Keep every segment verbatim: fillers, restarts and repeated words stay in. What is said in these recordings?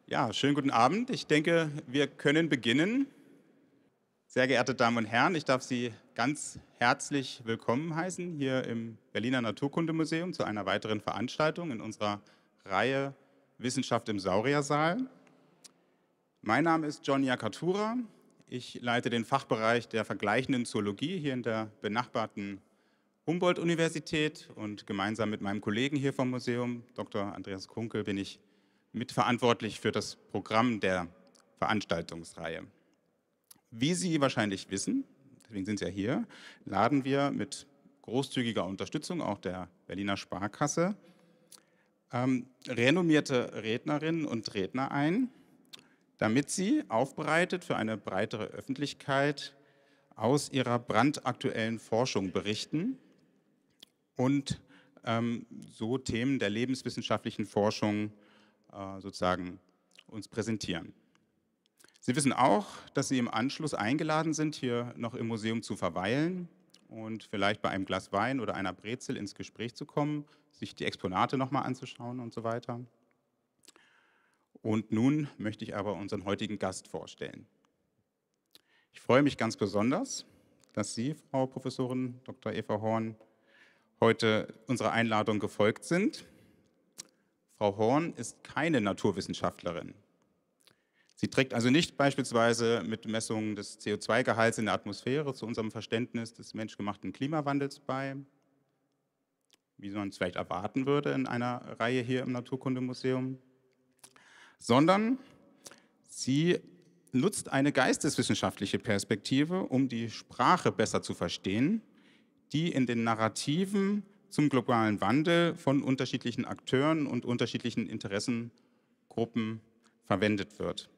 Ja, schönen guten Abend. Ich denke, wir können beginnen. Sehr geehrte Damen und Herren, ich darf Sie ganz herzlich willkommen heißen hier im Berliner Naturkundemuseum zu einer weiteren Veranstaltung in unserer Reihe Wissenschaft im Sauriersaal. Mein Name ist John Yakatura. Ich leite den Fachbereich der vergleichenden Zoologie hier in der benachbarten Humboldt-Universität und gemeinsam mit meinem Kollegen hier vom Museum, Doktor Andreas Kunkel, bin ich mitverantwortlich für das Programm der Veranstaltungsreihe. Wie Sie wahrscheinlich wissen, deswegen sind Sie ja hier, laden wir mit großzügiger Unterstützung auch der Berliner Sparkasse ähm, renommierte Rednerinnen und Redner ein, damit sie aufbereitet für eine breitere Öffentlichkeit aus ihrer brandaktuellen Forschung berichten und ähm, so Themen der lebenswissenschaftlichen Forschung äh, sozusagen uns präsentieren. Sie wissen auch, dass Sie im Anschluss eingeladen sind, hier noch im Museum zu verweilen und vielleicht bei einem Glas Wein oder einer Brezel ins Gespräch zu kommen, sich die Exponate nochmal anzuschauen und so weiter. Und nun möchte ich aber unseren heutigen Gast vorstellen. Ich freue mich ganz besonders, dass Sie, Frau Professorin Doktor Eva Horn, heute unserer Einladung gefolgt sind. Frau Horn ist keine Naturwissenschaftlerin. Sie trägt also nicht beispielsweise mit Messungen des C O zwei Gehalts in der Atmosphäre zu unserem Verständnis des menschgemachten Klimawandels bei, wie man es vielleicht erwarten würde in einer Reihe hier im Naturkundemuseum, sondern sie nutzt eine geisteswissenschaftliche Perspektive, um die Sprache besser zu verstehen, die in den Narrativen zum globalen Wandel von unterschiedlichen Akteuren und unterschiedlichen Interessengruppen verwendet wird.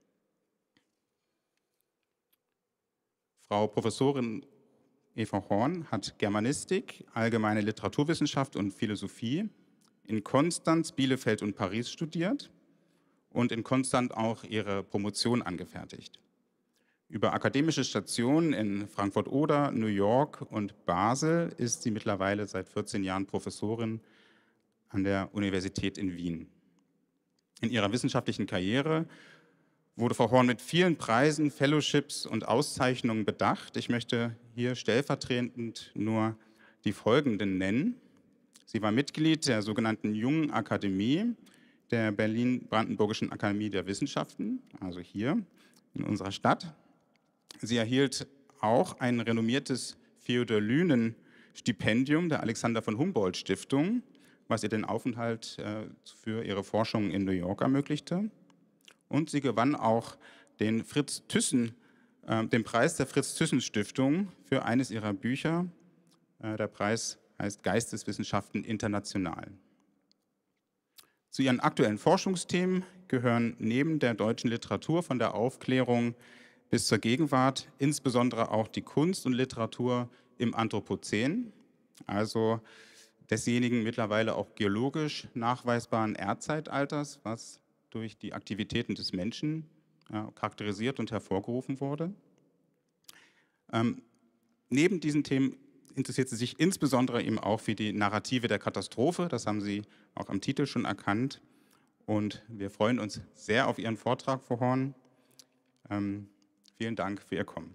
Frau Professorin Eva Horn hat Germanistik, allgemeine Literaturwissenschaft und Philosophie in Konstanz, Bielefeld und Paris studiert und in Konstanz auch ihre Promotion angefertigt. Über akademische Stationen in Frankfurt-Oder, New York und Basel ist sie mittlerweile seit vierzehn Jahren Professorin an der Universität in Wien. In ihrer wissenschaftlichen Karriere wurde Frau Horn mit vielen Preisen, Fellowships und Auszeichnungen bedacht. Ich möchte hier stellvertretend nur die folgenden nennen. Sie war Mitglied der sogenannten Jungen Akademie der Berlin-Brandenburgischen Akademie der Wissenschaften, also hier in unserer Stadt. Sie erhielt auch ein renommiertes Feodolynen-Stipendium der Alexander von Humboldt Stiftung, was ihr den Aufenthalt äh, für ihre Forschung in New York ermöglichte. Und sie gewann auch den, Fritz Thyssen, äh, den Preis der Fritz-Thyssen-Stiftung für eines ihrer Bücher. Äh, der Preis heißt Geisteswissenschaften international. Zu ihren aktuellen Forschungsthemen gehören neben der deutschen Literatur von der Aufklärung bis zur Gegenwart insbesondere auch die Kunst und Literatur im Anthropozän, also desjenigen mittlerweile auch geologisch nachweisbaren Erdzeitalters, was durch die Aktivitäten des Menschen ja, charakterisiert und hervorgerufen wurde. Ähm, neben diesen Themen interessiert sie sich insbesondere eben auch für die Narrative der Katastrophe, das haben Sie auch am Titel schon erkannt. Und wir freuen uns sehr auf Ihren Vortrag, Frau Horn. Ähm, vielen Dank für Ihr Kommen.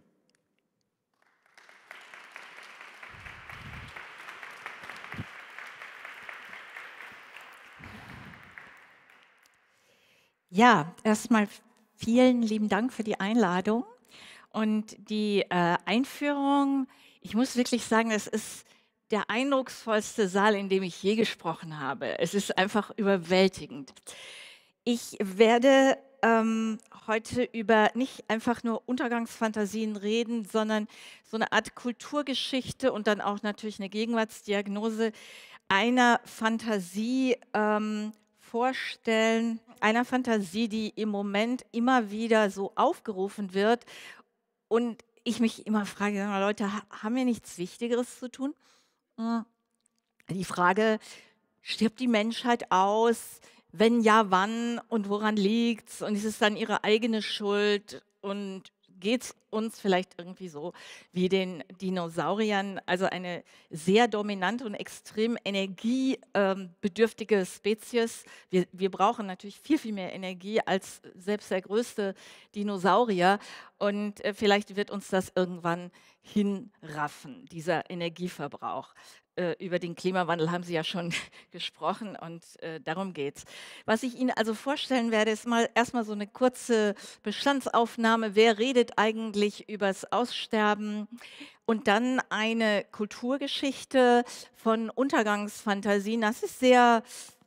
Ja, erstmal vielen lieben Dank für die Einladung und die äh, Einführung. Ich muss wirklich sagen, es ist der eindrucksvollste Saal, in dem ich je gesprochen habe. Es ist einfach überwältigend. Ich werde ähm, heute über nicht einfach nur Untergangsfantasien reden, sondern so eine Art Kulturgeschichte und dann auch natürlich eine Gegenwartsdiagnose einer Fantasie ähm, vorstellen, einer Fantasie, die im Moment immer wieder so aufgerufen wird und ich mich immer frage, sag mal, Leute, ha- haben wir nichts Wichtigeres zu tun? Hm, Die Frage, stirbt die Menschheit aus? Wenn ja, wann und woran liegt's? Und ist es dann ihre eigene Schuld? Und geht es uns vielleicht irgendwie so wie den Dinosauriern, also eine sehr dominante und extrem energiebedürftige Spezies. Wir, wir brauchen natürlich viel, viel mehr Energie als selbst der größte Dinosaurier und äh, vielleicht wird uns das irgendwann hinraffen, dieser Energieverbrauch. Äh, über den Klimawandel haben Sie ja schon gesprochen und äh, darum geht's. Was ich Ihnen also vorstellen werde, ist mal erstmal so eine kurze Bestandsaufnahme. Wer redet eigentlich übers Aussterben? Und dann eine Kulturgeschichte von Untergangsfantasien. Das ist sehr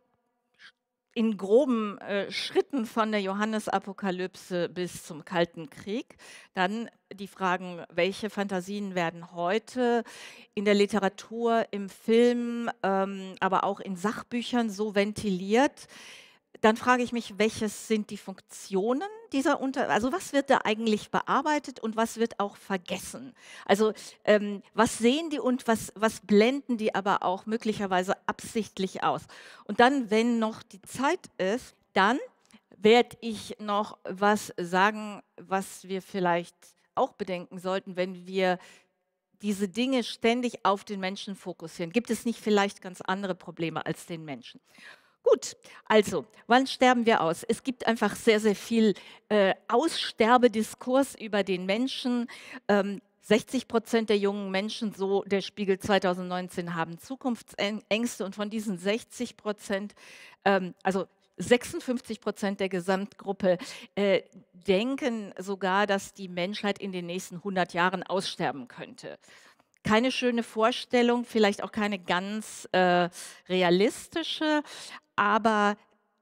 in groben äh, Schritten von der Johannesapokalypse bis zum Kalten Krieg. Dann die Fragen, welche Fantasien werden heute in der Literatur, im Film, ähm, aber auch in Sachbüchern so ventiliert. Dann frage ich mich, welches sind die Funktionen dieser Unter... Also was wird da eigentlich bearbeitet und was wird auch vergessen? Also ähm, was sehen die und was, was blenden die aber auch möglicherweise absichtlich aus? Und dann, wenn noch die Zeit ist, dann werde ich noch was sagen, was wir vielleicht auch bedenken sollten, wenn wir diese Dinge ständig auf den Menschen fokussieren. Gibt es nicht vielleicht ganz andere Probleme als den Menschen? Gut, also, wann sterben wir aus? Es gibt einfach sehr, sehr viel äh, Aussterbediskurs über den Menschen. Ähm, sechzig Prozent der jungen Menschen, so der Spiegel zweitausendneunzehn, haben Zukunftsängste und von diesen sechzig Prozent, ähm, also sechsundfünfzig Prozent der Gesamtgruppe, äh, denken sogar, dass die Menschheit in den nächsten hundert Jahren aussterben könnte. Keine schöne Vorstellung, vielleicht auch keine ganz äh, realistische, aber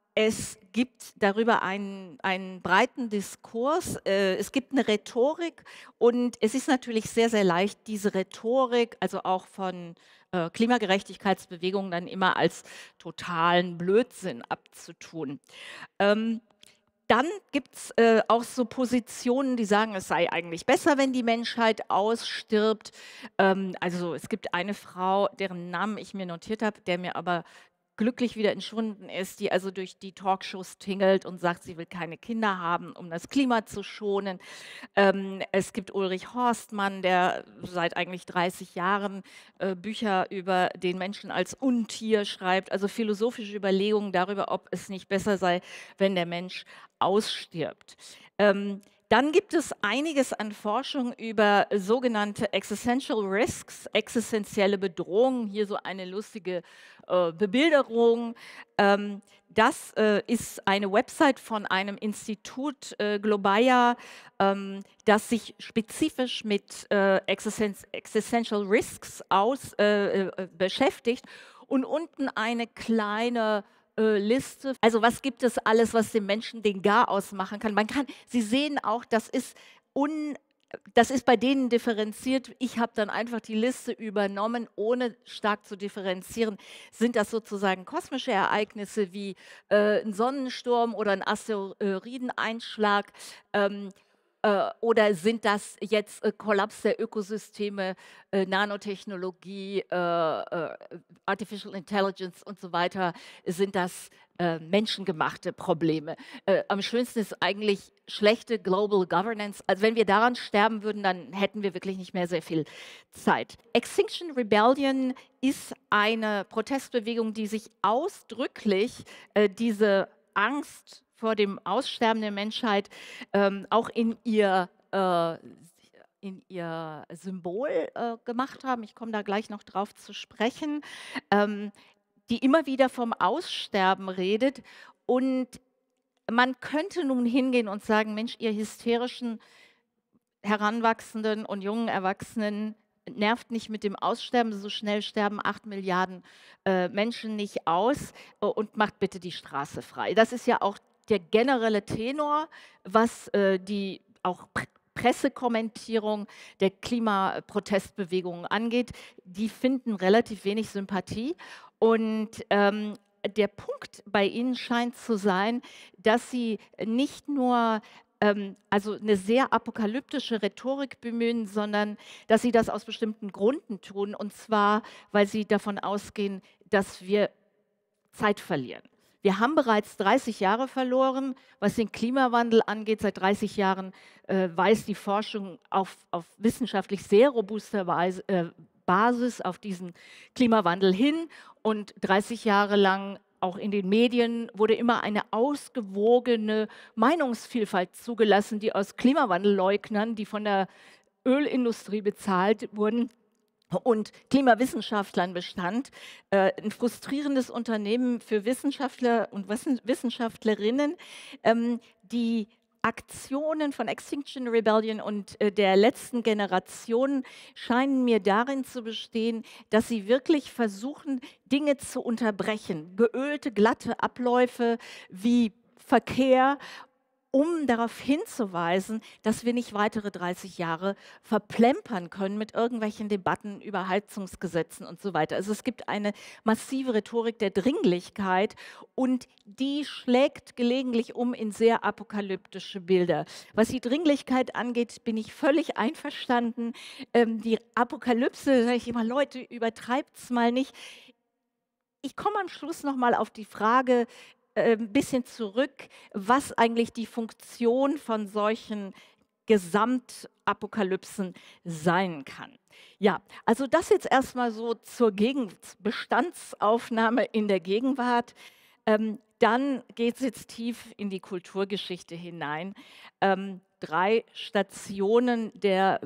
es gibt darüber einen, einen breiten Diskurs, äh, es gibt eine Rhetorik und es ist natürlich sehr, sehr leicht, diese Rhetorik, also auch von äh, Klimagerechtigkeitsbewegungen, dann immer als totalen Blödsinn abzutun. Ähm, Dann gibt es äh, auch so Positionen, die sagen, es sei eigentlich besser, wenn die Menschheit ausstirbt. Ähm, also es gibt eine Frau, deren Namen ich mir notiert habe, der mir aber glücklich wieder entschwunden ist, die also durch die Talkshows tingelt und sagt, sie will keine Kinder haben, um das Klima zu schonen. Ähm, es gibt Ulrich Horstmann, der seit eigentlich dreißig Jahren äh, Bücher über den Menschen als Untier schreibt, also philosophische Überlegungen darüber, ob es nicht besser sei, wenn der Mensch ausstirbt. Ähm, Dann gibt es einiges an Forschung über sogenannte Existential Risks, existenzielle Bedrohungen. Hier so eine lustige äh, Bebilderung. Ähm, das äh, ist eine Website von einem Institut äh, Globaya, ähm, das sich spezifisch mit äh, Existen Existential Risks aus, äh, äh, beschäftigt. Und unten eine kleine äh, Liste. Also was gibt es alles, was dem Menschen den Garaus machen kann? Man kann, Sie sehen auch, das ist un, das ist bei denen differenziert. Ich habe dann einfach die Liste übernommen, ohne stark zu differenzieren. Sind das sozusagen kosmische Ereignisse wie äh, ein Sonnensturm oder ein Asteroideneinschlag? Ähm, äh, oder sind das jetzt äh, Kollaps der Ökosysteme, äh, Nanotechnologie, äh, äh, Artificial Intelligence und so weiter? Sind das äh, menschengemachte Probleme? Äh, am schönsten ist eigentlich schlechte Global Governance. Also wenn wir daran sterben würden, dann hätten wir wirklich nicht mehr sehr viel Zeit. Extinction Rebellion ist eine Protestbewegung, die sich ausdrücklich äh, diese Angst vor dem Aussterben der Menschheit ähm, auch in ihr, äh, in ihr Symbol äh, gemacht haben. Ich komme da gleich noch drauf zu sprechen. Ähm, die immer wieder vom Aussterben redet. Und man könnte nun hingehen und sagen, Mensch, ihr hysterischen Heranwachsenden und jungen Erwachsenen, nervt nicht mit dem Aussterben, so schnell sterben acht Milliarden äh, Menschen nicht aus äh, und macht bitte die Straße frei. Das ist ja auch der generelle Tenor, was äh, die auch Pr Pressekommentierung der Klimaprotestbewegungen angeht. Die finden relativ wenig Sympathie. Und ähm, der Punkt bei Ihnen scheint zu sein, dass Sie nicht nur ähm, also eine sehr apokalyptische Rhetorik bemühen, sondern dass Sie das aus bestimmten Gründen tun. Und zwar, weil Sie davon ausgehen, dass wir Zeit verlieren. Wir haben bereits dreißig Jahre verloren, was den Klimawandel angeht. Seit dreißig Jahren äh, weist die Forschung auf, auf wissenschaftlich sehr robuster Weise, äh, Basis auf diesen Klimawandel hin. Und dreißig Jahre lang auch in den Medien wurde immer eine ausgewogene Meinungsvielfalt zugelassen, die aus Klimawandelleugnern, die von der Ölindustrie bezahlt wurden, und Klimawissenschaftlern bestand. Äh, ein frustrierendes Unternehmen für Wissenschaftler und Wissen Wissenschaftlerinnen, ähm, die Aktionen von Extinction Rebellion und äh, der letzten Generation scheinen mir darin zu bestehen, dass sie wirklich versuchen, Dinge zu unterbrechen. Geölte, glatte Abläufe wie Verkehr, um darauf hinzuweisen, dass wir nicht weitere dreißig Jahre verplempern können mit irgendwelchen Debatten über Heizungsgesetzen und so weiter. Also es gibt eine massive Rhetorik der Dringlichkeit und die schlägt gelegentlich um in sehr apokalyptische Bilder. Was die Dringlichkeit angeht, bin ich völlig einverstanden. Ähm, die Apokalypse, sage ich immer, Leute, übertreibt's mal nicht. Ich komme am Schluss noch mal auf die Frage äh, ein bisschen zurück, was eigentlich die Funktion von solchen Gesamtapokalypsen sein kann. Ja, also das jetzt erstmal so zur Gegen Bestandsaufnahme in der Gegenwart. Ähm, dann geht es jetzt tief in die Kulturgeschichte hinein. Ähm, drei Stationen der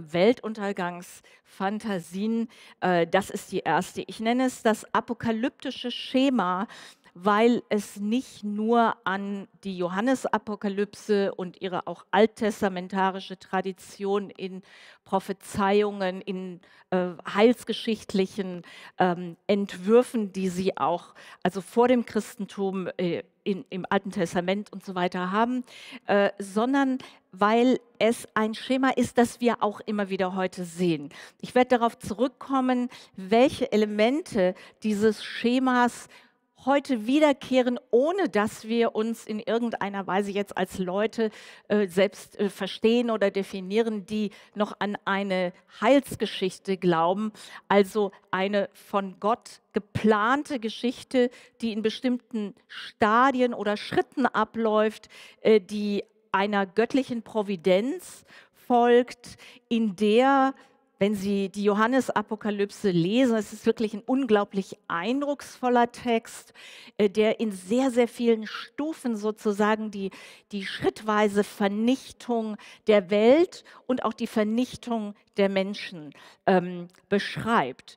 Weltuntergangsfantasien. Äh, das ist die erste. Ich nenne es das apokalyptische Schema, weil es nicht nur an die Johannesapokalypse und ihre auch alttestamentarische Tradition in Prophezeiungen, in äh, heilsgeschichtlichen ähm, Entwürfen, die sie auch also vor dem Christentum äh, in, im Alten Testament und so weiter haben, äh, sondern weil es ein Schema ist, das wir auch immer wieder heute sehen. Ich werde darauf zurückkommen, welche Elemente dieses Schemas heute wiederkehren, ohne dass wir uns in irgendeiner Weise jetzt als Leute äh, selbst äh, verstehen oder definieren, die noch an eine Heilsgeschichte glauben, also eine von Gott geplante Geschichte, die in bestimmten Stadien oder Schritten abläuft, äh, die einer göttlichen Providenz folgt, in der, wenn Sie die Johannesapokalypse lesen, es ist wirklich ein unglaublich eindrucksvoller Text, äh, der in sehr, sehr vielen Stufen sozusagen die, die schrittweise Vernichtung der Welt und auch die Vernichtung der Menschen ähm, beschreibt.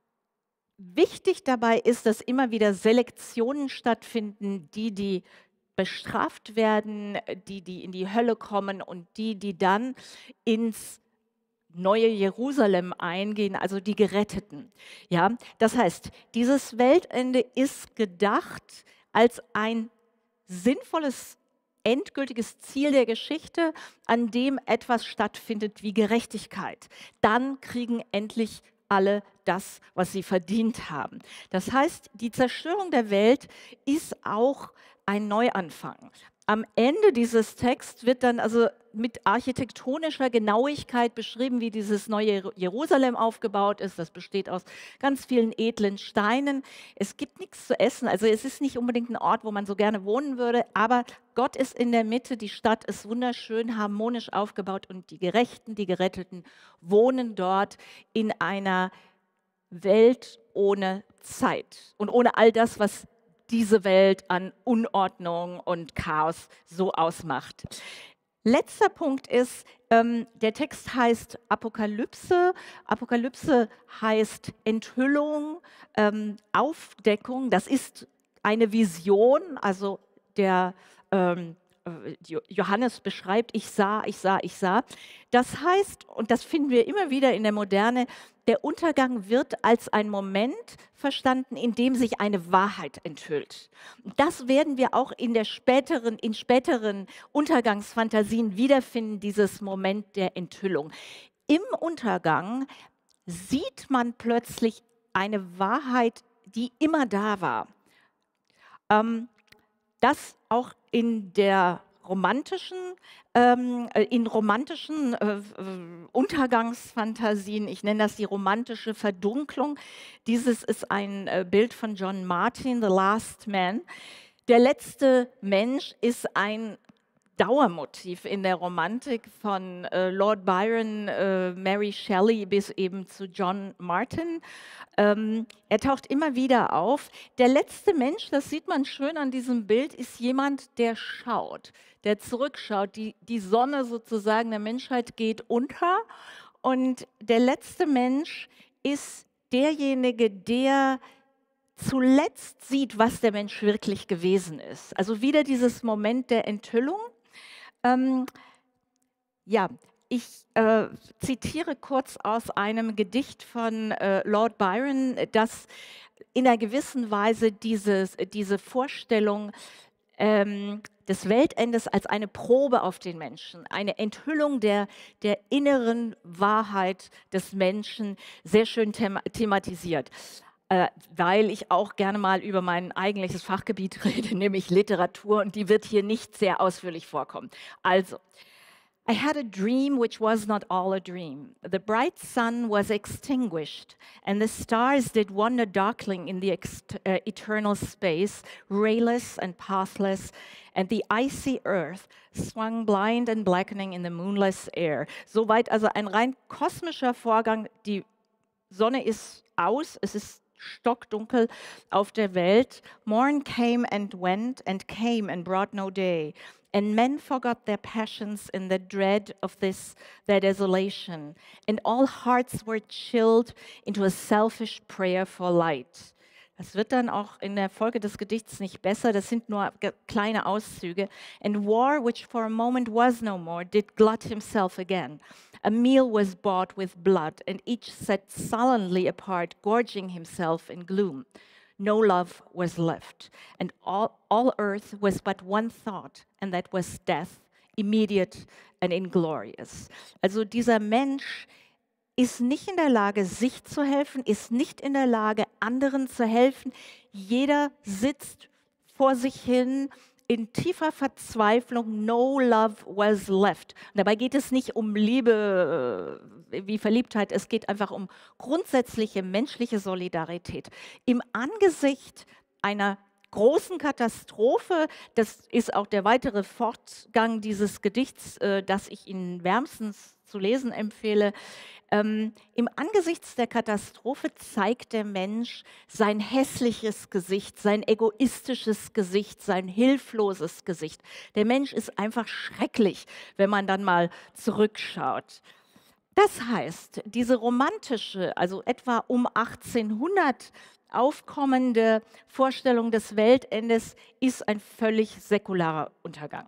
Wichtig dabei ist, dass immer wieder Selektionen stattfinden, die, die bestraft werden, die, die in die Hölle kommen und die, die dann ins neue Jerusalem eingehen, also die Geretteten. Ja, das heißt, dieses Weltende ist gedacht als ein sinnvolles, endgültiges Ziel der Geschichte, an dem etwas stattfindet wie Gerechtigkeit. Dann kriegen endlich alle das, was sie verdient haben. Das heißt, die Zerstörung der Welt ist auch ein Neuanfang. Am Ende dieses Texts wird dann also mit architektonischer Genauigkeit beschrieben, wie dieses neue Jerusalem aufgebaut ist. Das besteht aus ganz vielen edlen Steinen. Es gibt nichts zu essen, also es ist nicht unbedingt ein Ort, wo man so gerne wohnen würde, aber Gott ist in der Mitte, die Stadt ist wunderschön, harmonisch aufgebaut und die Gerechten, die Geretteten wohnen dort in einer Welt ohne Zeit und ohne all das, was diese Welt an Unordnung und Chaos so ausmacht. Letzter Punkt ist, ähm, der Text heißt Apokalypse. Apokalypse heißt Enthüllung, ähm, Aufdeckung. Das ist eine Vision, also der ähm, Johannes beschreibt, ich sah, ich sah, ich sah. Das heißt, und das finden wir immer wieder in der Moderne, der Untergang wird als ein Moment verstanden, in dem sich eine Wahrheit enthüllt. Das werden wir auch in, der späteren, in späteren Untergangsfantasien wiederfinden, dieses Moment der Enthüllung. Im Untergang sieht man plötzlich eine Wahrheit, die immer da war. Ähm, das auch in der romantischen, ähm, in romantischen äh, Untergangsfantasien, ich nenne das die romantische Verdunklung. Dieses ist ein äh, Bild von John Martin, The Last Man. Der letzte Mensch ist ein Dauermotiv in der Romantik von äh, Lord Byron, äh, Mary Shelley bis eben zu John Martin. Ähm, er taucht immer wieder auf. Der letzte Mensch, das sieht man schön an diesem Bild, ist jemand, der schaut, der zurückschaut. Die, die Sonne sozusagen der Menschheit geht unter und der letzte Mensch ist derjenige, der zuletzt sieht, was der Mensch wirklich gewesen ist. Also wieder dieses Moment der Enthüllung. Ähm, ja, ich äh, zitiere kurz aus einem Gedicht von äh, Lord Byron, das in einer gewissen Weise dieses, diese Vorstellung ähm, des Weltendes als eine Probe auf den Menschen, eine Enthüllung der, der inneren Wahrheit des Menschen sehr schön thema thematisiert. Äh, weil ich auch gerne mal über mein eigentliches Fachgebiet rede, nämlich Literatur, und die wird hier nicht sehr ausführlich vorkommen. Also, I had a dream which was not all a dream. The bright sun was extinguished, and the stars did wander darkling in the uh, eternal space, rayless and pathless, and the icy earth swung blind and blackening in the moonless air. Soweit also ein rein kosmischer Vorgang. Die Sonne ist aus, es ist stockdunkel auf der Welt. Morn came and went and came and brought no day. And men forgot their passions in the dread of this, their desolation. And all hearts were chilled into a selfish prayer for light. Das wird dann auch in der Folge des Gedichts nicht besser, das sind nur kleine Auszüge. And war, which for a moment was no more, did glut himself again. A meal was bought with blood, and each sat sullenly apart, gorging himself in gloom. No love was left, and all, all earth was but one thought, and that was death, immediate and inglorious. Also dieser Mensch ist nicht in der Lage, sich zu helfen, ist nicht in der Lage, anderen zu helfen. Jeder sitzt vor sich hin in tiefer Verzweiflung. No love was left. Und dabei geht es nicht um Liebe wie Verliebtheit, es geht einfach um grundsätzliche menschliche Solidarität. Im Angesicht einer großen Katastrophe, das ist auch der weitere Fortgang dieses Gedichts, äh, das ich Ihnen wärmstens zu lesen empfehle. Ähm, Im Angesicht der Katastrophe zeigt der Mensch sein hässliches Gesicht, sein egoistisches Gesicht, sein hilfloses Gesicht. Der Mensch ist einfach schrecklich, wenn man dann mal zurückschaut. Das heißt, diese romantische, also etwa um achtzehnhundert aufkommende Vorstellung des Weltendes ist ein völlig säkularer Untergang.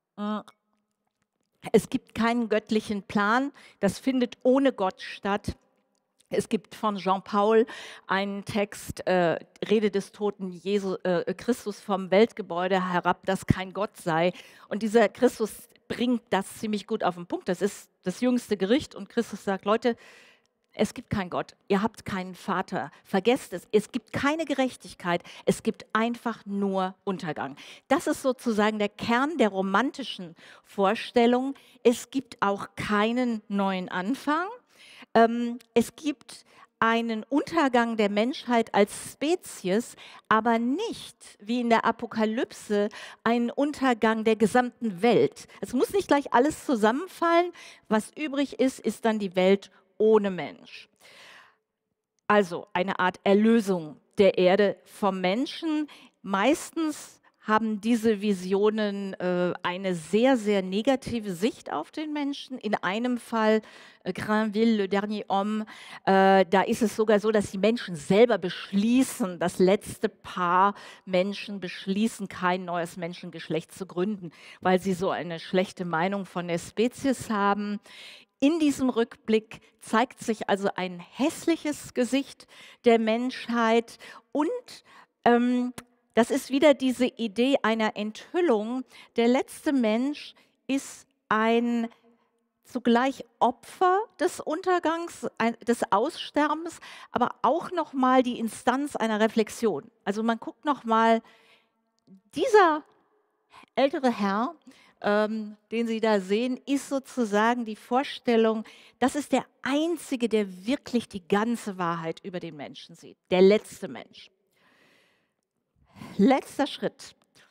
Es gibt keinen göttlichen Plan, das findet ohne Gott statt. Es gibt von Jean Paul einen Text, äh, Rede des toten Jesu, äh, Christus vom Weltgebäude herab, dass kein Gott sei. Und dieser Christus bringt das ziemlich gut auf den Punkt. Das ist das jüngste Gericht und Christus sagt, Leute, es gibt keinen Gott, ihr habt keinen Vater, vergesst es, es gibt keine Gerechtigkeit, es gibt einfach nur Untergang. Das ist sozusagen der Kern der romantischen Vorstellung. Es gibt auch keinen neuen Anfang. Ähm, es gibt einen Untergang der Menschheit als Spezies, aber nicht, wie in der Apokalypse, einen Untergang der gesamten Welt. Es muss nicht gleich alles zusammenfallen. Was übrig ist, ist dann die Welt ohne Mensch. Also eine Art Erlösung der Erde vom Menschen. Meistens haben diese Visionen äh, eine sehr, sehr negative Sicht auf den Menschen. In einem Fall, äh, Granville, Le Dernier Homme, äh, da ist es sogar so, dass die Menschen selber beschließen, das letzte Paar Menschen beschließen, kein neues Menschengeschlecht zu gründen, weil sie so eine schlechte Meinung von der Spezies haben. In diesem Rückblick zeigt sich also ein hässliches Gesicht der Menschheit und ähm, das ist wieder diese Idee einer Enthüllung. Der letzte Mensch ist ein zugleich Opfer des Untergangs, ein, des Aussterbens, aber auch nochmal die Instanz einer Reflexion. Also man guckt nochmal, dieser ältere Herr, ähm, den Sie da sehen, ist sozusagen die Vorstellung, das ist der Einzige, der wirklich die ganze Wahrheit über den Menschen sieht, der letzte Mensch. Letzter Schritt.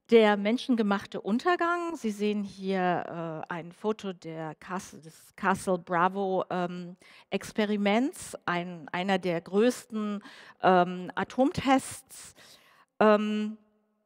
Der menschengemachte Untergang. Sie sehen hier äh, ein Foto der Castle, des Castle Bravo ähm, Experiments, ein, einer der größten ähm, Atomtests. Ähm,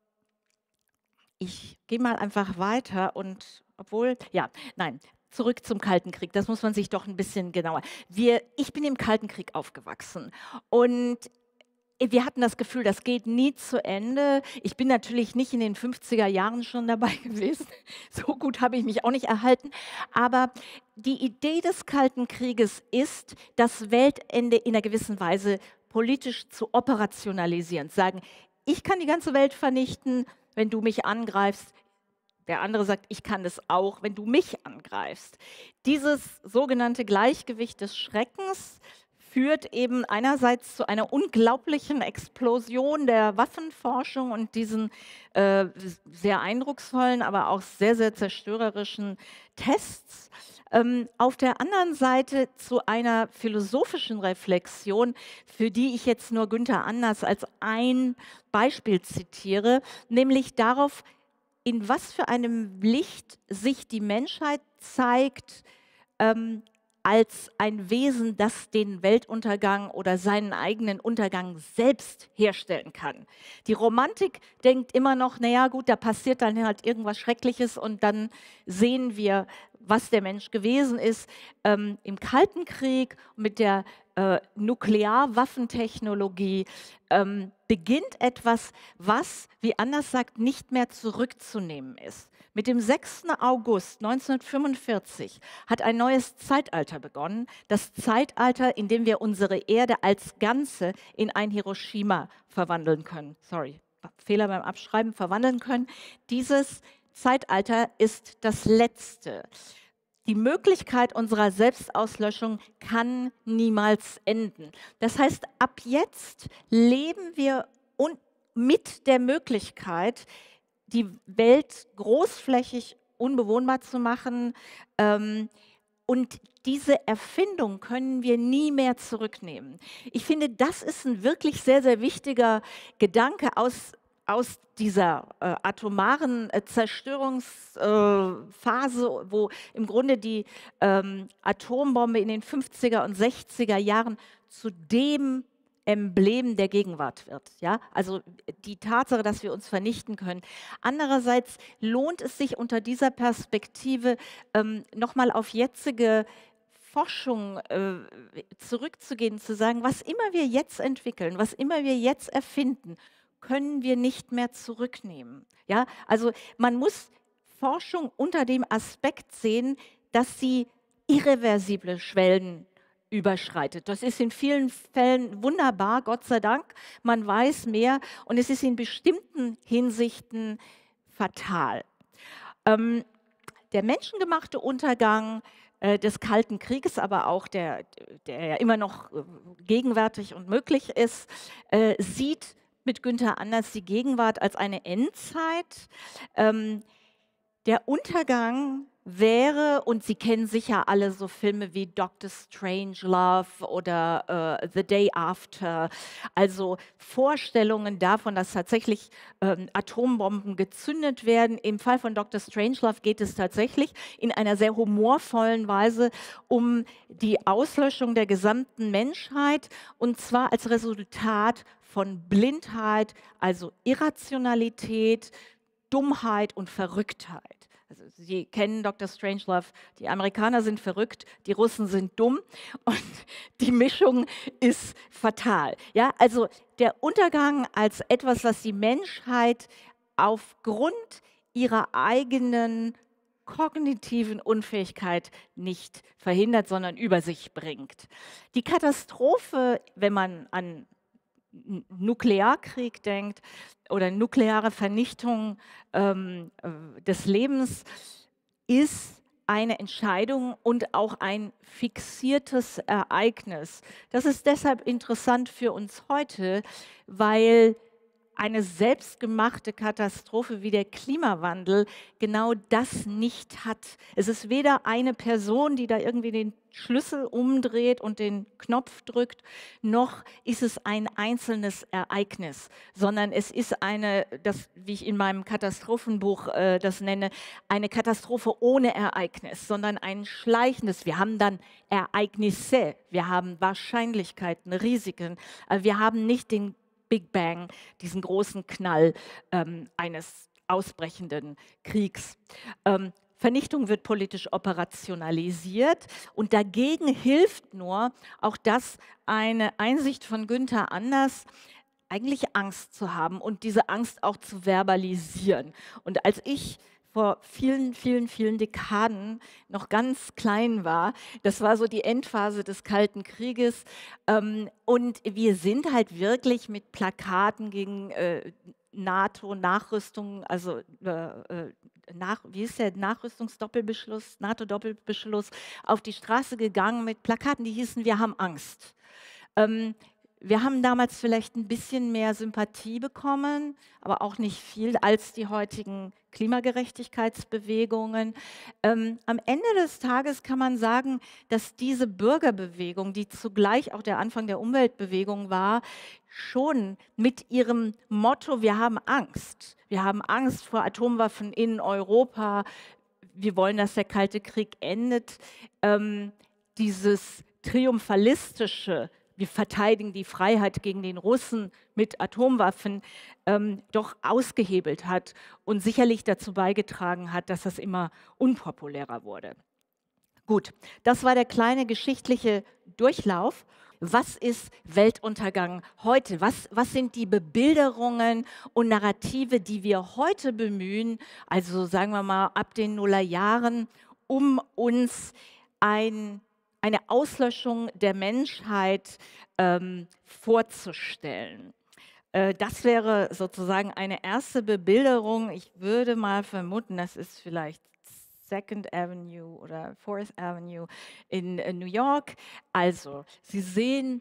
ich gehe mal einfach weiter und obwohl, ja, nein, zurück zum Kalten Krieg. Das muss man sich doch ein bisschen genauer. Wir, ich bin im Kalten Krieg aufgewachsen und wir hatten das Gefühl, das geht nie zu Ende. Ich bin natürlich nicht in den fünfziger Jahren schon dabei gewesen. So gut habe ich mich auch nicht erhalten. Aber die Idee des Kalten Krieges ist, das Weltende in einer gewissen Weise politisch zu operationalisieren. Sagen, ich kann die ganze Welt vernichten, wenn du mich angreifst. Der andere sagt, ich kann es auch, wenn du mich angreifst. Dieses sogenannte Gleichgewicht des Schreckens führt eben einerseits zu einer unglaublichen Explosion der Waffenforschung und diesen äh, sehr eindrucksvollen, aber auch sehr, sehr zerstörerischen Tests. Ähm, auf der anderen Seite zu einer philosophischen Reflexion, für die ich jetzt nur Günther Anders als ein Beispiel zitiere, nämlich darauf, in was für einem Licht sich die Menschheit zeigt, ähm, als ein Wesen, das den Weltuntergang oder seinen eigenen Untergang selbst herstellen kann. Die Romantik denkt immer noch, naja gut, da passiert dann halt irgendwas Schreckliches und dann sehen wir, was der Mensch gewesen ist. Ähm, Im Kalten Krieg mit der äh, Nuklearwaffentechnologie ähm, beginnt etwas, was, wie Anders sagt, nicht mehr zurückzunehmen ist. Mit dem sechsten August neunzehnhundertfünfundvierzig hat ein neues Zeitalter begonnen, das Zeitalter, in dem wir unsere Erde als Ganze in ein Hiroshima verwandeln können. Sorry, Fehler beim Abschreiben, verwandeln können. Dieses Zeitalter ist das letzte. Die Möglichkeit unserer Selbstauslöschung kann niemals enden. Das heißt, ab jetzt leben wir mit der Möglichkeit, die Welt großflächig unbewohnbar zu machen. Ähm, und diese Erfindung können wir nie mehr zurücknehmen. Ich finde, das ist ein wirklich sehr, sehr wichtiger Gedanke aus, aus dieser äh, atomaren äh, Zerstörungsphase, äh, wo im Grunde die ähm, Atombombe in den fünfziger und sechziger Jahren zu dem Emblem der Gegenwart wird. Ja? Also die Tatsache, dass wir uns vernichten können. Andererseits lohnt es sich unter dieser Perspektive ähm, nochmal auf jetzige Forschung äh, zurückzugehen, zu sagen, was immer wir jetzt entwickeln, was immer wir jetzt erfinden, können wir nicht mehr zurücknehmen. Ja? Also man muss Forschung unter dem Aspekt sehen, dass sie irreversible Schwellen überschreitet. Das ist in vielen Fällen wunderbar, Gott sei Dank. Man weiß mehr und es ist in bestimmten Hinsichten fatal. Ähm, der menschengemachte Untergang äh, des Kalten Krieges, aber auch der, der ja immer noch äh, gegenwärtig und möglich ist, äh, sieht mit Günther Anders die Gegenwart als eine Endzeit. Ähm, der Untergang wäre, und Sie kennen sicher alle so Filme wie Doctor Strangelove oder äh, The Day After, also Vorstellungen davon, dass tatsächlich ähm, Atombomben gezündet werden. Im Fall von Doctor Strangelove geht es tatsächlich in einer sehr humorvollen Weise um die Auslöschung der gesamten Menschheit, und zwar als Resultat von Blindheit, also Irrationalität, Dummheit und Verrücktheit. Also Sie kennen Doktor Strangelove, die Amerikaner sind verrückt, die Russen sind dumm und die Mischung ist fatal. Ja, also der Untergang als etwas, was die Menschheit aufgrund ihrer eigenen kognitiven Unfähigkeit nicht verhindert, sondern über sich bringt. Die Katastrophe, wenn man an Nuklearkrieg denkt oder nukleare Vernichtung ähm, äh, des Lebens, ist eine Entscheidung und auch ein fixiertes Ereignis. Das ist deshalb interessant für uns heute, weil eine selbstgemachte Katastrophe wie der Klimawandel genau das nicht hat. Es ist weder eine Person, die da irgendwie den Schlüssel umdreht und den Knopf drückt, noch ist es ein einzelnes Ereignis, sondern es ist eine, das, wie ich in meinem Katastrophenbuch äh, das nenne, eine Katastrophe ohne Ereignis, sondern ein schleichendes. Wir haben dann Ereignisse, wir haben Wahrscheinlichkeiten, Risiken, aber wir haben nicht den Big Bang, diesen großen Knall ähm, eines ausbrechenden Kriegs. Ähm, Vernichtung wird politisch operationalisiert und dagegen hilft nur auch das, eine Einsicht von Günther Anders, eigentlich Angst zu haben und diese Angst auch zu verbalisieren. Und als ich vor vielen, vielen, vielen Dekaden noch ganz klein war. Das war so die Endphase des Kalten Krieges. Ähm, und wir sind halt wirklich mit Plakaten gegen äh, NATO-Nachrüstung, also äh, äh, nach, wie ist der Nachrüstungsdoppelbeschluss, NATO-Doppelbeschluss, auf die Straße gegangen mit Plakaten, die hießen, wir haben Angst. Ähm, Wir haben damals vielleicht ein bisschen mehr Sympathie bekommen, aber auch nicht viel als die heutigen Klimagerechtigkeitsbewegungen. Ähm, am Ende des Tages kann man sagen, dass diese Bürgerbewegung, die zugleich auch der Anfang der Umweltbewegung war, schon mit ihrem Motto, wir haben Angst. Wir haben Angst vor Atomwaffen in Europa. Wir wollen, dass der Kalte Krieg endet. Ähm, dieses triumphalistische, wir verteidigen die Freiheit gegen den Russen mit Atomwaffen, ähm, doch ausgehebelt hat und sicherlich dazu beigetragen hat, dass das immer unpopulärer wurde. Gut, das war der kleine geschichtliche Durchlauf. Was ist Weltuntergang heute? Was, was sind die Bebilderungen und Narrative, die wir heute bemühen, also sagen wir mal ab den Nullerjahren, um uns ein eine Auslöschung der Menschheit ähm, vorzustellen. Äh, das wäre sozusagen eine erste Bebilderung. Ich würde mal vermuten, das ist vielleicht Second Avenue oder Fourth Avenue in äh, New York. Also, Sie sehen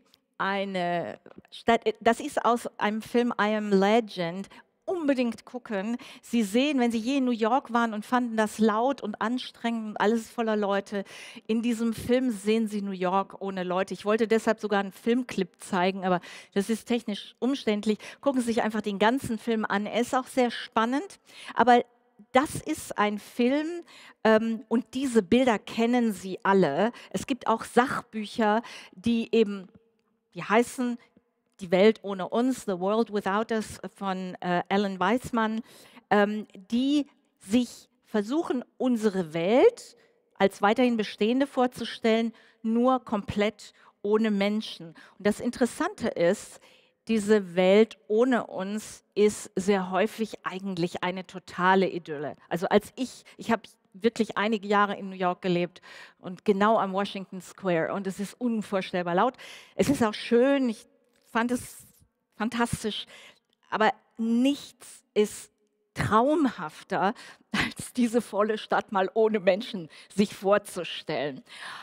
eine Stadt, das ist aus einem Film I Am Legend. Unbedingt gucken. Sie sehen, wenn Sie je in New York waren und fanden das laut und anstrengend und alles voller Leute, in diesem Film sehen Sie New York ohne Leute. Ich wollte deshalb sogar einen Filmclip zeigen, aber das ist technisch umständlich. Gucken Sie sich einfach den ganzen Film an. Er ist auch sehr spannend, aber das ist ein Film ähm, und diese Bilder kennen Sie alle. Es gibt auch Sachbücher, die eben, die heißen Die Welt ohne uns, The World Without Us von äh, Alan Weizmann, ähm, die sich versuchen, unsere Welt als weiterhin bestehende vorzustellen, nur komplett ohne Menschen. Und das Interessante ist, diese Welt ohne uns ist sehr häufig eigentlich eine totale Idylle. Also als ich, ich habe wirklich einige Jahre in New York gelebt und genau am Washington Square und es ist unvorstellbar laut. Es ist auch schön, ich fand es fantastisch, aber nichts ist traumhafter, als diese volle Stadt mal ohne Menschen sich vorzustellen.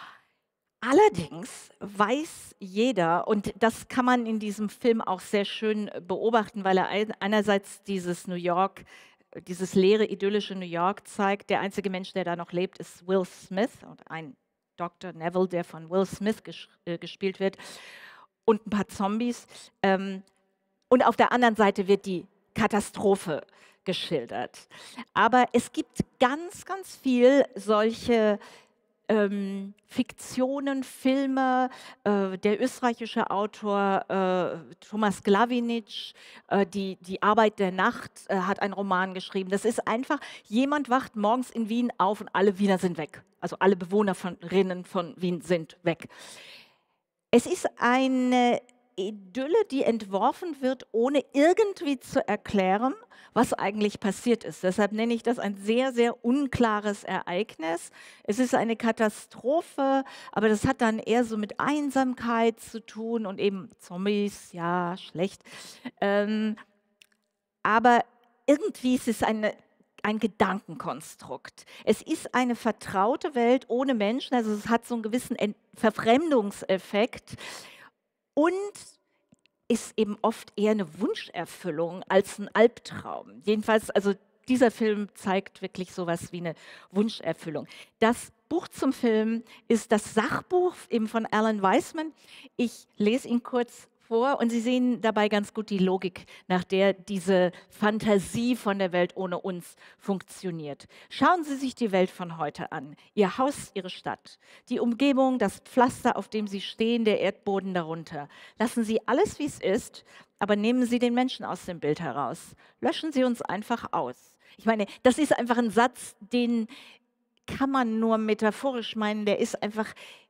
Allerdings weiß jeder, und das kann man in diesem Film auch sehr schön beobachten, weil er einerseits dieses New York, dieses leere, idyllische New York zeigt. Der einzige Mensch, der da noch lebt, ist Will Smith, ein Doktor Neville, der von Will Smith ges äh, gespielt wird, und ein paar Zombies. Ähm, und auf der anderen Seite wird die Katastrophe geschildert. Aber es gibt ganz, ganz viel solche ähm, Fiktionen, Filme. Äh, der österreichische Autor äh, Thomas Glawinitsch, äh, die, die Arbeit der Nacht, äh, hat einen Roman geschrieben. Das ist einfach, jemand wacht morgens in Wien auf und alle Wiener sind weg. Also alle Bewohnerinnen von Wien sind weg. Es ist eine Idylle, die entworfen wird, ohne irgendwie zu erklären, was eigentlich passiert ist. Deshalb nenne ich das ein sehr, sehr unklares Ereignis. Es ist eine Katastrophe, aber das hat dann eher so mit Einsamkeit zu tun und eben Zombies, ja, schlecht. Ähm, aber irgendwie ist es eine ein Gedankenkonstrukt. Es ist eine vertraute Welt ohne Menschen, also es hat so einen gewissen Ent- Verfremdungseffekt und ist eben oft eher eine Wunscherfüllung als ein Albtraum. Jedenfalls, also dieser Film zeigt wirklich sowas wie eine Wunscherfüllung. Das Buch zum Film ist das Sachbuch eben von Alan Weisman. Ich lese ihn kurz vor und Sie sehen dabei ganz gut die Logik, nach der diese Fantasie von der Welt ohne uns funktioniert. Schauen Sie sich die Welt von heute an. Ihr Haus, Ihre Stadt, die Umgebung, das Pflaster, auf dem Sie stehen, der Erdboden darunter. Lassen Sie alles, wie es ist, aber nehmen Sie den Menschen aus dem Bild heraus. Löschen Sie uns einfach aus. Ich meine, das ist einfach ein Satz, den kann man nur metaphorisch meinen, der ist einfach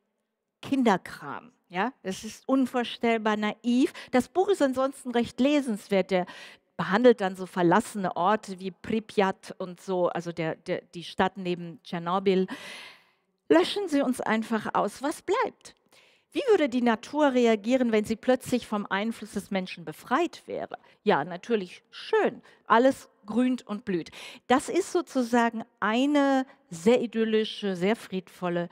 Kinderkram. Ja? Das ist unvorstellbar naiv. Das Buch ist ansonsten recht lesenswert. Der behandelt dann so verlassene Orte wie Pripyat und so, also der, der, die Stadt neben Tschernobyl. Löschen Sie uns einfach aus, was bleibt? Wie würde die Natur reagieren, wenn sie plötzlich vom Einfluss des Menschen befreit wäre? Ja, natürlich schön. Alles grünt und blüht. Das ist sozusagen eine sehr idyllische, sehr friedvolle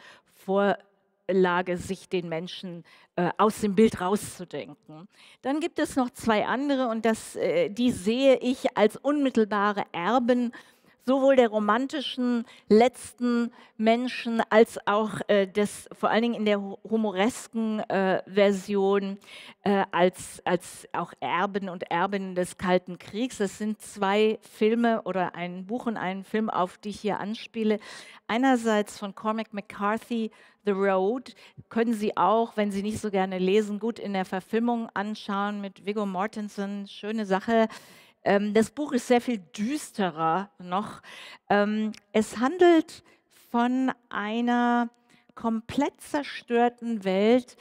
Vorlage, sich den Menschen äh, aus dem Bild rauszudenken. Dann gibt es noch zwei andere und das, äh, die sehe ich als unmittelbare Erben sowohl der romantischen letzten Menschen als auch äh, des, vor allen Dingen in der humoresken äh, Version, äh, als, als auch Erben und Erbinnen des Kalten Kriegs. Das sind zwei Filme oder ein Buch und ein Film, auf die ich hier anspiele. Einerseits von Cormac McCarthy, The Road, können Sie auch, wenn Sie nicht so gerne lesen, gut in der Verfilmung anschauen mit Viggo Mortensen, schöne Sache. Ähm, das Buch ist sehr viel düsterer noch. Ähm, es handelt von einer komplett zerstörten Welt,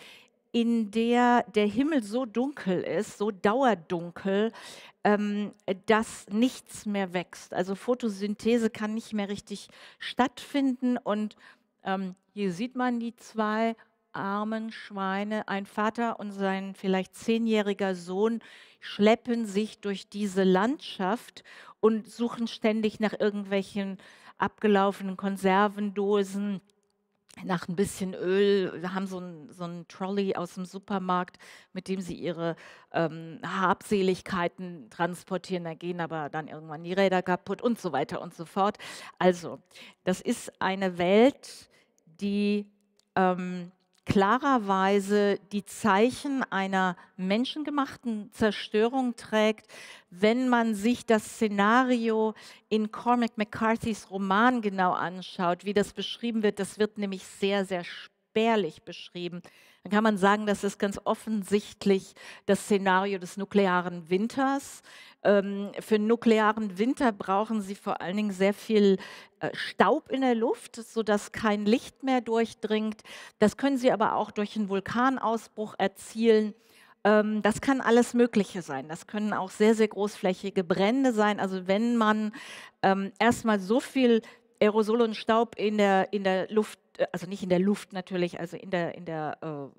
in der der Himmel so dunkel ist, so dauerdunkel, ähm, dass nichts mehr wächst. Also Photosynthese kann nicht mehr richtig stattfinden. Und ähm, hier sieht man die zwei armen Schweine, ein Vater und sein vielleicht zehnjähriger Sohn, schleppen sich durch diese Landschaft und suchen ständig nach irgendwelchen abgelaufenen Konservendosen, nach ein bisschen Öl. Wir haben so ein, so ein Trolley aus dem Supermarkt, mit dem sie ihre ähm, Habseligkeiten transportieren. Da gehen aber dann irgendwann die Räder kaputt und so weiter und so fort. Also, das ist eine Welt, die ähm, klarerweise die Zeichen einer menschengemachten Zerstörung trägt, wenn man sich das Szenario in Cormac McCarthys Roman genau anschaut, wie das beschrieben wird. Das wird nämlich sehr, sehr spärlich beschrieben. Dann kann man sagen, das ist ganz offensichtlich das Szenario des nuklearen Winters. Ähm, für einen nuklearen Winter brauchen Sie vor allen Dingen sehr viel äh, Staub in der Luft, sodass kein Licht mehr durchdringt. Das können Sie aber auch durch einen Vulkanausbruch erzielen. Ähm, das kann alles Mögliche sein. Das können auch sehr, sehr großflächige Brände sein. Also wenn man ähm, erstmal so viel Aerosol und Staub in der, in der Luft, äh, also nicht in der Luft natürlich, also in der, in der äh,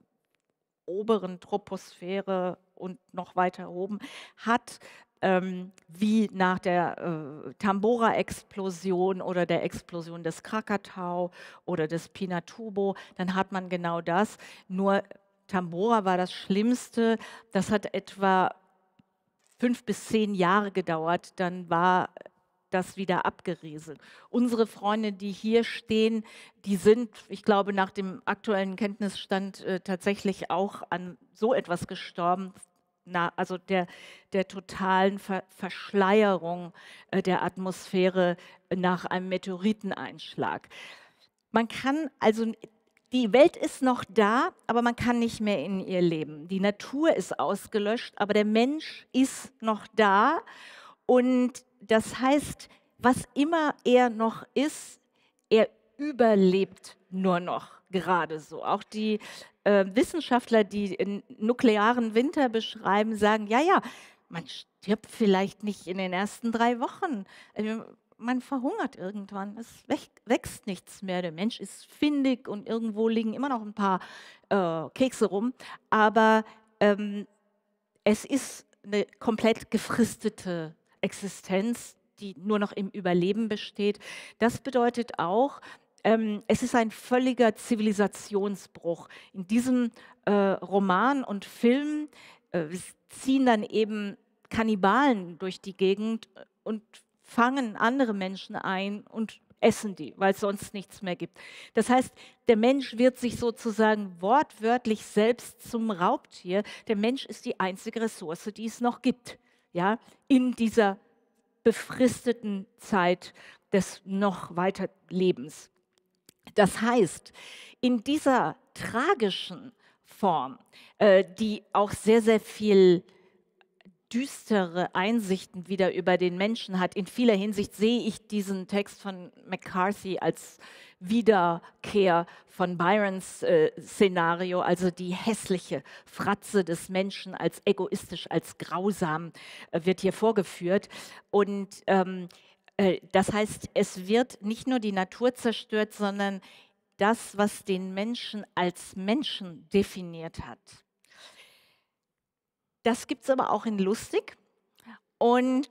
oberen Troposphäre und noch weiter oben hat, ähm, wie nach der äh, Tambora-Explosion oder der Explosion des Krakatau oder des Pinatubo, dann hat man genau das. Nur Tambora war das Schlimmste. Das hat etwa fünf bis zehn Jahre gedauert. Dann war das wieder abgerieselt. Unsere Freunde, die hier stehen, die sind, ich glaube, nach dem aktuellen Kenntnisstand äh, tatsächlich auch an so etwas gestorben, na, also der, der totalen Ver Verschleierung äh, der Atmosphäre nach einem Meteoriteneinschlag. Man kann also, die Welt ist noch da, aber man kann nicht mehr in ihr leben. Die Natur ist ausgelöscht, aber der Mensch ist noch da. Und das heißt, was immer er noch ist, er überlebt nur noch gerade so. Auch die äh, Wissenschaftler, die einen nuklearen Winter beschreiben, sagen, ja, ja, man stirbt vielleicht nicht in den ersten drei Wochen. Also, man verhungert irgendwann, es wächst nichts mehr. Der Mensch ist findig und irgendwo liegen immer noch ein paar äh, Kekse rum. Aber ähm, es ist eine komplett gefristete Existenz, die nur noch im Überleben besteht. Das bedeutet auch, ähm, es ist ein völliger Zivilisationsbruch. In diesem äh, Roman und Film äh, es ziehen dann eben Kannibalen durch die Gegend und fangen andere Menschen ein und essen die, weil es sonst nichts mehr gibt. Das heißt, der Mensch wird sich sozusagen wortwörtlich selbst zum Raubtier. Der Mensch ist die einzige Ressource, die es noch gibt, ja, in dieser befristeten Zeit des noch weiter Lebens. Das heißt, in dieser tragischen Form, äh, die auch sehr, sehr viel düstere Einsichten wieder über den Menschen hat. In vieler Hinsicht sehe ich diesen Text von McCarthy als Wiederkehr von Byrons äh, Szenario, also die hässliche Fratze des Menschen als egoistisch, als grausam äh, wird hier vorgeführt. Und ähm, äh, das heißt, es wird nicht nur die Natur zerstört, sondern das, was den Menschen als Menschen definiert hat. Das gibt es aber auch in lustig und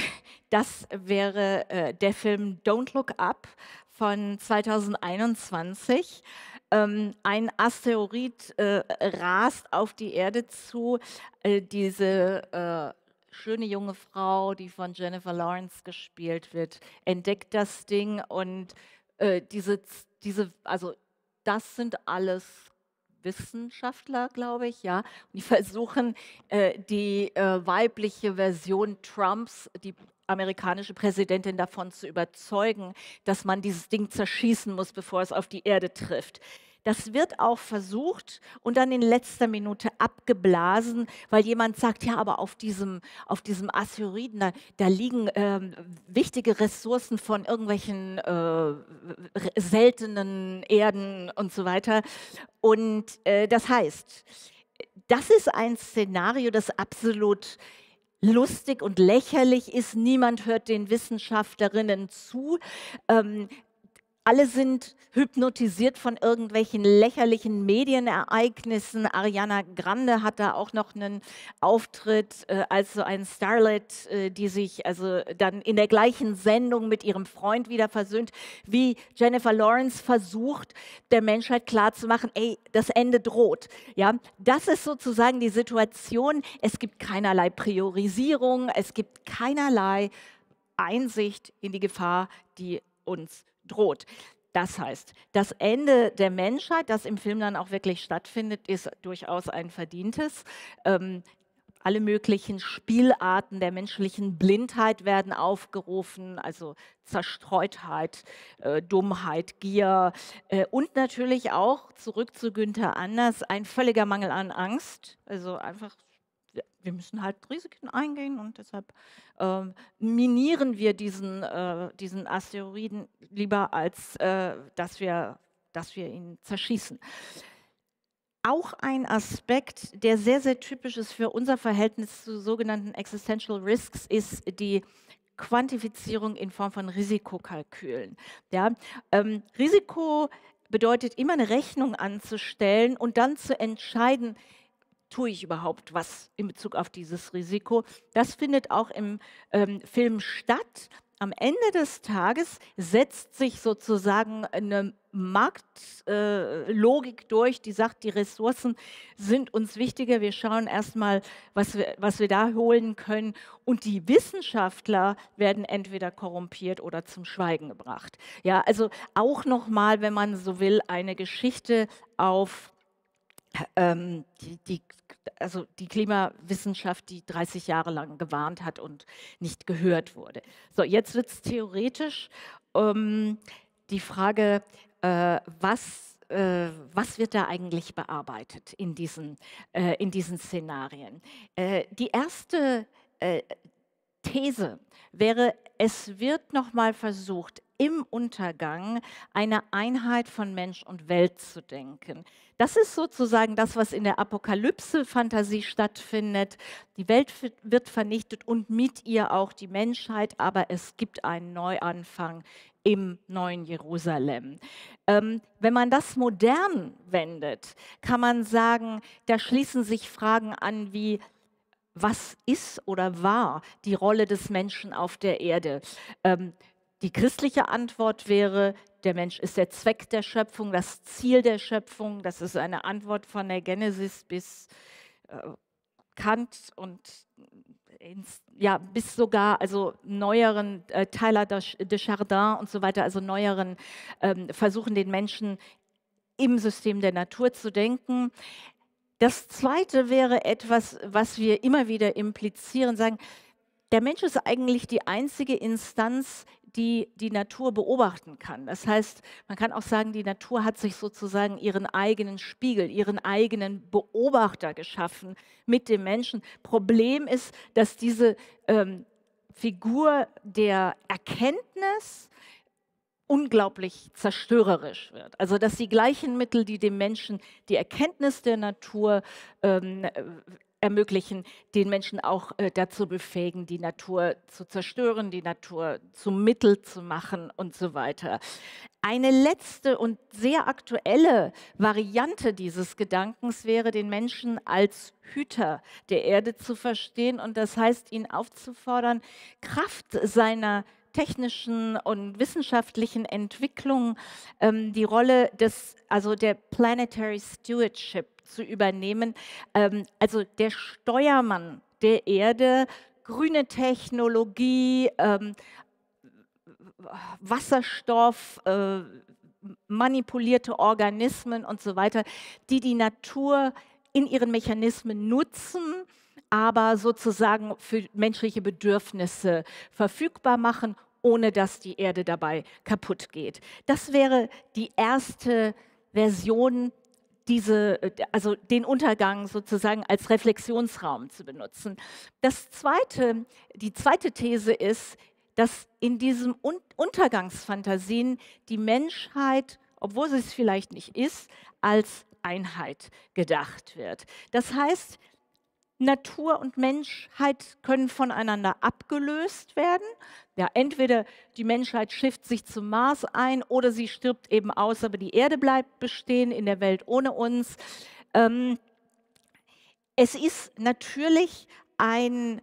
das wäre äh, der Film Don't Look Up von zweitausendeinundzwanzig. Ähm, ein Asteroid äh, rast auf die Erde zu. Äh, diese äh, schöne junge Frau, die von Jennifer Lawrence gespielt wird, entdeckt das Ding und äh, diese, diese, also das sind alles Wissenschaftler, glaube ich, ja. Und die versuchen, äh, die äh, weibliche Version Trumps, die amerikanische Präsidentin, davon zu überzeugen, dass man dieses Ding zerschießen muss, bevor es auf die Erde trifft. Das wird auch versucht und dann in letzter Minute abgeblasen, weil jemand sagt, ja, aber auf diesem, auf diesem Asteroiden, da, da liegen ähm, wichtige Ressourcen von irgendwelchen äh, seltenen Erden und so weiter. Und äh, das heißt, das ist ein Szenario, das absolut lustig und lächerlich ist. Niemand hört den Wissenschaftlerinnen zu. Ähm, Alle sind hypnotisiert von irgendwelchen lächerlichen Medienereignissen. Ariana Grande hat da auch noch einen Auftritt äh, als so ein Starlet, äh, die sich also dann in der gleichen Sendung mit ihrem Freund wieder versöhnt, wie Jennifer Lawrence versucht, der Menschheit klarzumachen, ey, das Ende droht. Ja, das ist sozusagen die Situation. Es gibt keinerlei Priorisierung, es gibt keinerlei Einsicht in die Gefahr, die uns droht. Das heißt, das Ende der Menschheit, das im Film dann auch wirklich stattfindet, ist durchaus ein verdientes. Ähm, alle möglichen Spielarten der menschlichen Blindheit werden aufgerufen, also Zerstreutheit, äh, Dummheit, Gier äh, und natürlich auch, zurück zu Günther Anders, ein völliger Mangel an Angst, also einfach wir müssen halt Risiken eingehen und deshalb ähm, minieren wir diesen, äh, diesen Asteroiden lieber, als äh, dass, wir, dass wir ihn zerschießen. Auch ein Aspekt, der sehr, sehr typisch ist für unser Verhältnis zu sogenannten Existential Risks, ist die Quantifizierung in Form von Risikokalkülen. Ja, ähm, Risiko bedeutet immer eine Rechnung anzustellen und dann zu entscheiden, tue ich überhaupt was in Bezug auf dieses Risiko? Das findet auch im ähm, Film statt. Am Ende des Tages setzt sich sozusagen eine Marktlogik äh, durch, die sagt, die Ressourcen sind uns wichtiger. Wir schauen erstmal, was wir, was wir da holen können. Und die Wissenschaftler werden entweder korrumpiert oder zum Schweigen gebracht. Ja, also auch nochmal, wenn man so will, eine Geschichte auf Ähm, die, die, also die Klimawissenschaft, die dreißig Jahre lang gewarnt hat und nicht gehört wurde. So, jetzt wird es theoretisch ähm, die Frage, äh, was, äh, was wird da eigentlich bearbeitet in diesen, äh, in diesen Szenarien? Äh, die erste äh, These wäre, es wird nochmal versucht, im Untergang eine Einheit von Mensch und Welt zu denken. Das ist sozusagen das, was in der Apokalypse-Fantasie stattfindet. Die Welt wird vernichtet und mit ihr auch die Menschheit, aber es gibt einen Neuanfang im neuen Jerusalem. Ähm, wenn man das modern wendet, kann man sagen, da schließen sich Fragen an wie, was ist oder war die Rolle des Menschen auf der Erde? Ähm, die christliche Antwort wäre, der Mensch ist der Zweck der Schöpfung, das Ziel der Schöpfung. Das ist eine Antwort von der Genesis bis äh, Kant und ins, ja, bis sogar also neueren äh, Tyler de, de Chardin und so weiter, also neueren ähm, versuchen den Menschen im System der Natur zu denken. Das Zweite wäre etwas, was wir immer wieder implizieren, sagen, der Mensch ist eigentlich die einzige Instanz, die die Natur beobachten kann. Das heißt, man kann auch sagen, die Natur hat sich sozusagen ihren eigenen Spiegel, ihren eigenen Beobachter geschaffen mit dem Menschen. Problem ist, dass diese ähm, Figur der Erkenntnis unglaublich zerstörerisch wird. Also dass die gleichen Mittel, die dem Menschen die Erkenntnis der Natur ähm, äh, ermöglichen, den Menschen auch äh, dazu befähigen, die Natur zu zerstören, die Natur zum Mittel zu machen und so weiter. Eine letzte und sehr aktuelle Variante dieses Gedankens wäre, den Menschen als Hüter der Erde zu verstehen und das heißt, ihn aufzufordern, Kraft seiner technischen und wissenschaftlichen Entwicklung ähm, die Rolle des, also der Planetary Stewardship zu übernehmen, ähm, also der Steuermann der Erde, grüne Technologie, ähm, Wasserstoff, äh, manipulierte Organismen und so weiter, die die Natur in ihren Mechanismen nutzen, aber sozusagen für menschliche Bedürfnisse verfügbar machen, ohne dass die Erde dabei kaputt geht. Das wäre die erste Version, diese, also den Untergang sozusagen als Reflexionsraum zu benutzen. Das zweite, die zweite These ist, dass in diesen Un- Untergangsfantasien die Menschheit, obwohl sie es vielleicht nicht ist, als Einheit gedacht wird. Das heißt, Natur und Menschheit können voneinander abgelöst werden. Ja, entweder die Menschheit schifft sich zum Mars ein oder sie stirbt eben aus, aber die Erde bleibt bestehen in der Welt ohne uns. Ähm, es ist natürlich ein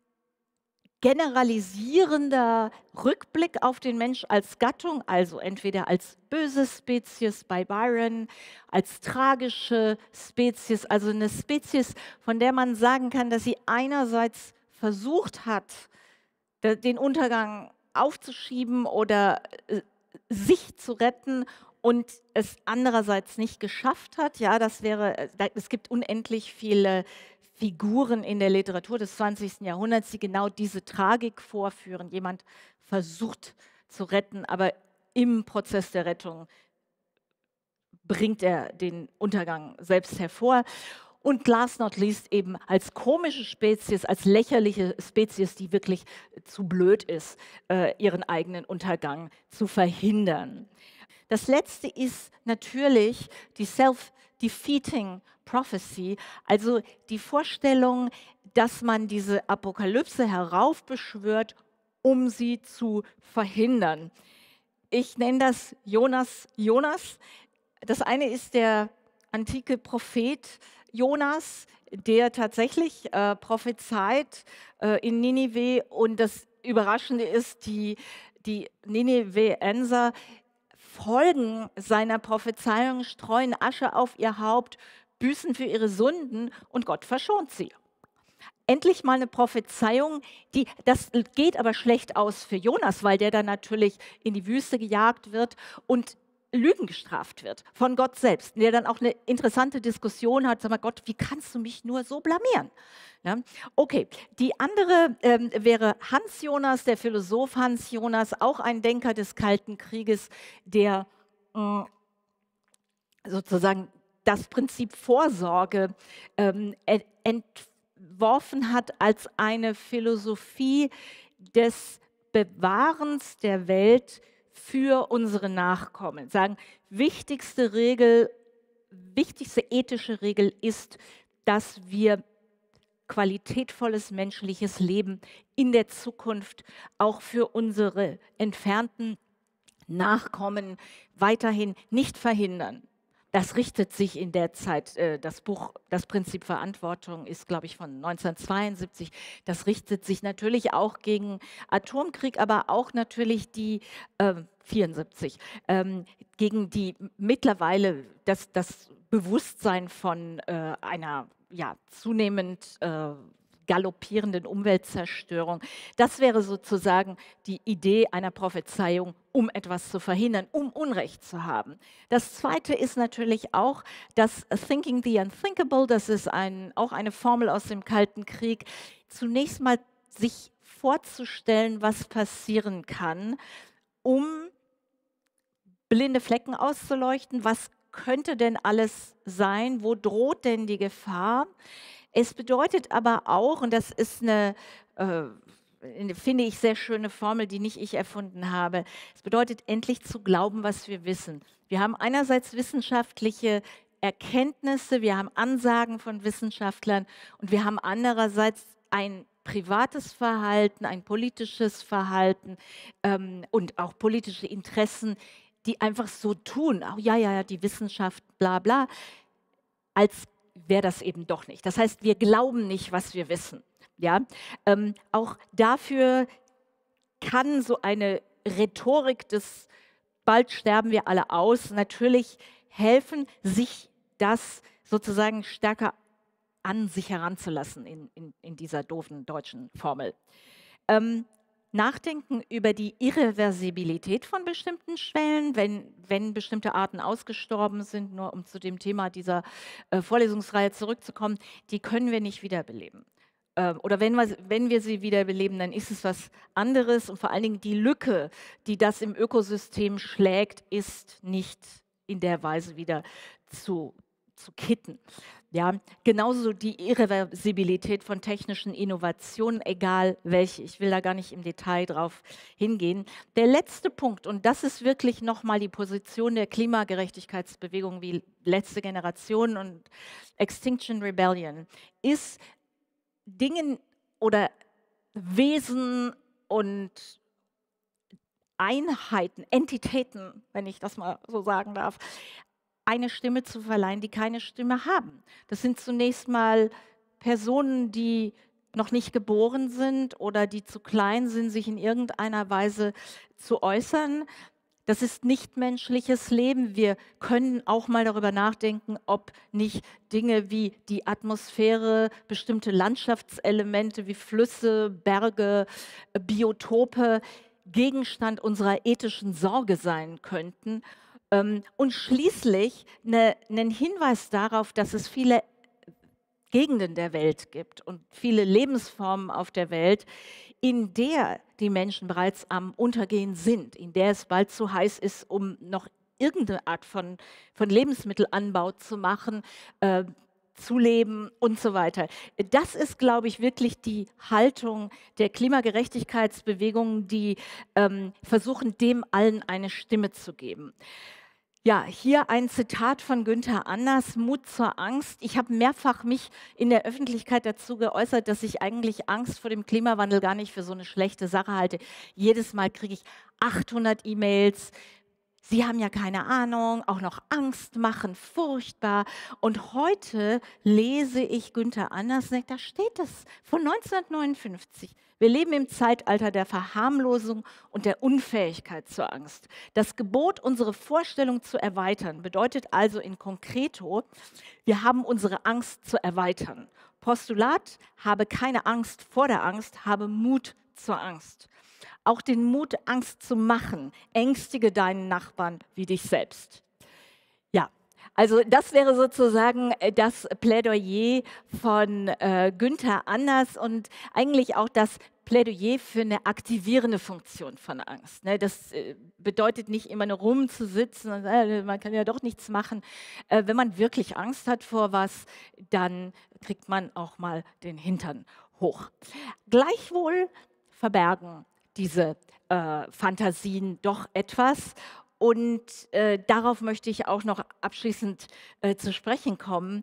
generalisierender Rückblick auf den Mensch als Gattung, also entweder als böse Spezies bei Byron, als tragische Spezies, also eine Spezies, von der man sagen kann, dass sie einerseits versucht hat, den Untergang aufzuschieben oder äh, sich zu retten und es andererseits nicht geschafft hat. Ja, das wäre, es gibt unendlich viele Figuren in der Literatur des zwanzigsten Jahrhunderts, die genau diese Tragik vorführen. Jemand versucht zu retten, aber im Prozess der Rettung bringt er den Untergang selbst hervor. Und last not least eben als komische Spezies, als lächerliche Spezies, die wirklich zu blöd ist, äh, ihren eigenen Untergang zu verhindern. Das letzte ist natürlich die self-defeating prophecy, also die Vorstellung, dass man diese Apokalypse heraufbeschwört, um sie zu verhindern. Ich nenne das Jonas Jonas. Das eine ist der antike Prophet Jonas, der tatsächlich äh, prophezeit äh, in Ninive, und das Überraschende ist, die, die Ninivenser folgen seiner Prophezeiung, streuen Asche auf ihr Haupt, büßen für ihre Sünden und Gott verschont sie. Endlich mal eine Prophezeiung, die, das geht aber schlecht aus für Jonas, weil der dann natürlich in die Wüste gejagt wird und Lügen gestraft wird von Gott selbst, der dann auch eine interessante Diskussion hat, sag mal, Gott, wie kannst du mich nur so blamieren? Ja, okay, die andere ähm, wäre Hans Jonas, der Philosoph Hans Jonas, auch ein Denker des Kalten Krieges, der mh, sozusagen das Prinzip Vorsorge ähm, entworfen hat als eine Philosophie des Bewahrens der Welt für unsere Nachkommen. Sagen, wichtigste Regel, wichtigste ethische Regel ist, dass wir qualitätvolles menschliches Leben in der Zukunft auch für unsere entfernten Nachkommen weiterhin nicht verhindern. Das richtet sich in der Zeit, äh, das Buch Das Prinzip Verantwortung ist, glaube ich, von neunzehnhundertzweiundsiebzig. Das richtet sich natürlich auch gegen Atomkrieg, aber auch natürlich die, äh, vierundsiebzig, ähm, gegen die mittlerweile, das, das Bewusstsein von äh, einer ja, zunehmend äh, galoppierenden Umweltzerstörung. Das wäre sozusagen die Idee einer Prophezeiung, um etwas zu verhindern, um Unrecht zu haben. Das Zweite ist natürlich auch das Thinking the Unthinkable, das ist ein, auch eine Formel aus dem Kalten Krieg. Zunächst mal sich vorzustellen, was passieren kann, um blinde Flecken auszuleuchten. Was könnte denn alles sein? Wo droht denn die Gefahr? Es bedeutet aber auch, und das ist eine, äh, eine, finde ich, sehr schöne Formel, die nicht ich erfunden habe, es bedeutet endlich zu glauben, was wir wissen. Wir haben einerseits wissenschaftliche Erkenntnisse, wir haben Ansagen von Wissenschaftlern und wir haben andererseits ein privates Verhalten, ein politisches Verhalten ähm, und auch politische Interessen, die einfach so tun, oh, ja, ja, ja, die Wissenschaft, bla bla, als wäre das eben doch nicht. Das heißt, wir glauben nicht, was wir wissen. Ja? Ähm, auch dafür kann so eine Rhetorik des bald sterben wir alle aus natürlich helfen, sich das sozusagen stärker an sich heranzulassen in, in, in dieser doofen deutschen Formel. Ähm, Nachdenken über die Irreversibilität von bestimmten Schwellen, wenn, wenn bestimmte Arten ausgestorben sind, nur um zu dem Thema dieser äh, Vorlesungsreihe zurückzukommen, die können wir nicht wiederbeleben. Äh, oder wenn wir, wenn wir sie wiederbeleben, dann ist es was anderes und vor allen Dingen die Lücke, die das im Ökosystem schlägt, ist nicht in der Weise wieder zu, zu kitten. Ja, genauso die Irreversibilität von technischen Innovationen, egal welche. Ich will da gar nicht im Detail drauf hingehen. Der letzte Punkt, und das ist wirklich nochmal die Position der Klimagerechtigkeitsbewegung wie Letzte Generation und Extinction Rebellion, ist Dingen oder Wesen und Einheiten, Entitäten, wenn ich das mal so sagen darf, eine Stimme zu verleihen, die keine Stimme haben. Das sind zunächst mal Personen, die noch nicht geboren sind oder die zu klein sind, sich in irgendeiner Weise zu äußern. Das ist nichtmenschliches Leben. Wir können auch mal darüber nachdenken, ob nicht Dinge wie die Atmosphäre, bestimmte Landschaftselemente wie Flüsse, Berge, Biotope Gegenstand unserer ethischen Sorge sein könnten. Und schließlich eine, einen Hinweis darauf, dass es viele Gegenden der Welt gibt und viele Lebensformen auf der Welt, in der die Menschen bereits am Untergehen sind, in der es bald zu heiß ist, um noch irgendeine Art von, von Lebensmittelanbau zu machen, äh, zu leben und so weiter. Das ist, glaube ich, wirklich die Haltung der Klimagerechtigkeitsbewegungen, die ähm, versuchen, dem allen eine Stimme zu geben. Ja, hier ein Zitat von Günther Anders, Mut zur Angst. Ich habe mehrfach mich in der Öffentlichkeit dazu geäußert, dass ich eigentlich Angst vor dem Klimawandel gar nicht für so eine schlechte Sache halte. Jedes Mal kriege ich achthundert E-Mails. Sie haben ja keine Ahnung, auch noch Angst machen, furchtbar. Und heute lese ich Günther Anders, da steht es von neunzehnhundertneunundfünfzig. Wir leben im Zeitalter der Verharmlosung und der Unfähigkeit zur Angst. Das Gebot, unsere Vorstellung zu erweitern, bedeutet also in concreto, wir haben unsere Angst zu erweitern. Postulat, habe keine Angst vor der Angst, habe Mut zur Angst. Auch den Mut, Angst zu machen. Ängstige deinen Nachbarn wie dich selbst. Ja, also das wäre sozusagen das Plädoyer von äh, Günther Anders und eigentlich auch das Plädoyer für eine aktivierende Funktion von Angst. Ne? Das äh, bedeutet nicht immer nur rumzusitzen und äh, man kann ja doch nichts machen. Äh, wenn man wirklich Angst hat vor was, dann kriegt man auch mal den Hintern hoch. Gleichwohl verbergen diese äh, Fantasien doch etwas. Und äh, darauf möchte ich auch noch abschließend äh, zu sprechen kommen.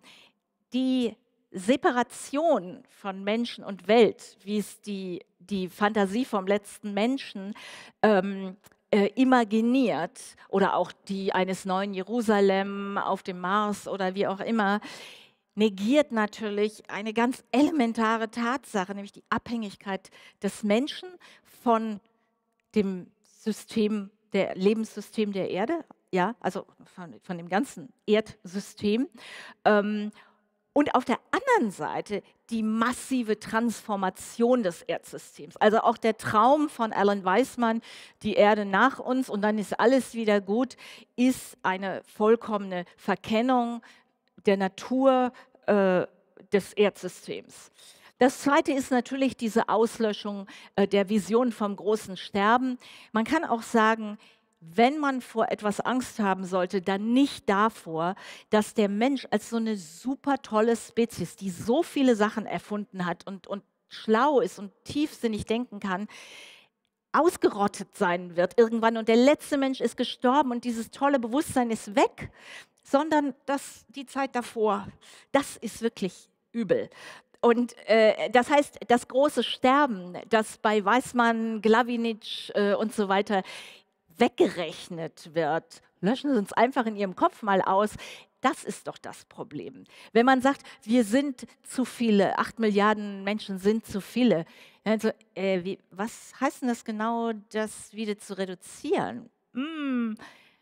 Die Separation von Menschen und Welt, wie es die, die Fantasie vom letzten Menschen ähm, äh, imaginiert, oder auch die eines neuen Jerusalem auf dem Mars oder wie auch immer, negiert natürlich eine ganz elementare Tatsache, nämlich die Abhängigkeit des Menschen von dem System, der Lebenssystem der Erde, ja, also von, von dem ganzen Erdsystem. Ähm, und auf der anderen Seite die massive Transformation des Erdsystems. Also auch der Traum von Alan Weismann, die Erde nach uns und dann ist alles wieder gut, ist eine vollkommene Verkennung der Natur äh, des Erdsystems. Das Zweite ist natürlich diese Auslöschung äh, der Vision vom großen Sterben. Man kann auch sagen, wenn man vor etwas Angst haben sollte, dann nicht davor, dass der Mensch als so eine super tolle Spezies, die so viele Sachen erfunden hat und, und schlau ist und tiefsinnig denken kann, ausgerottet sein wird irgendwann und der letzte Mensch ist gestorben und dieses tolle Bewusstsein ist weg, sondern dass die Zeit davor, das ist wirklich übel. Und äh, das heißt, das große Sterben, das bei Weismann, Glavinitsch äh, und so weiter weggerechnet wird, löschen Sie uns einfach in Ihrem Kopf mal aus, das ist doch das Problem. Wenn man sagt, wir sind zu viele, acht Milliarden Menschen sind zu viele, also, äh, wie, was heißt denn das genau, das wieder zu reduzieren? Hm,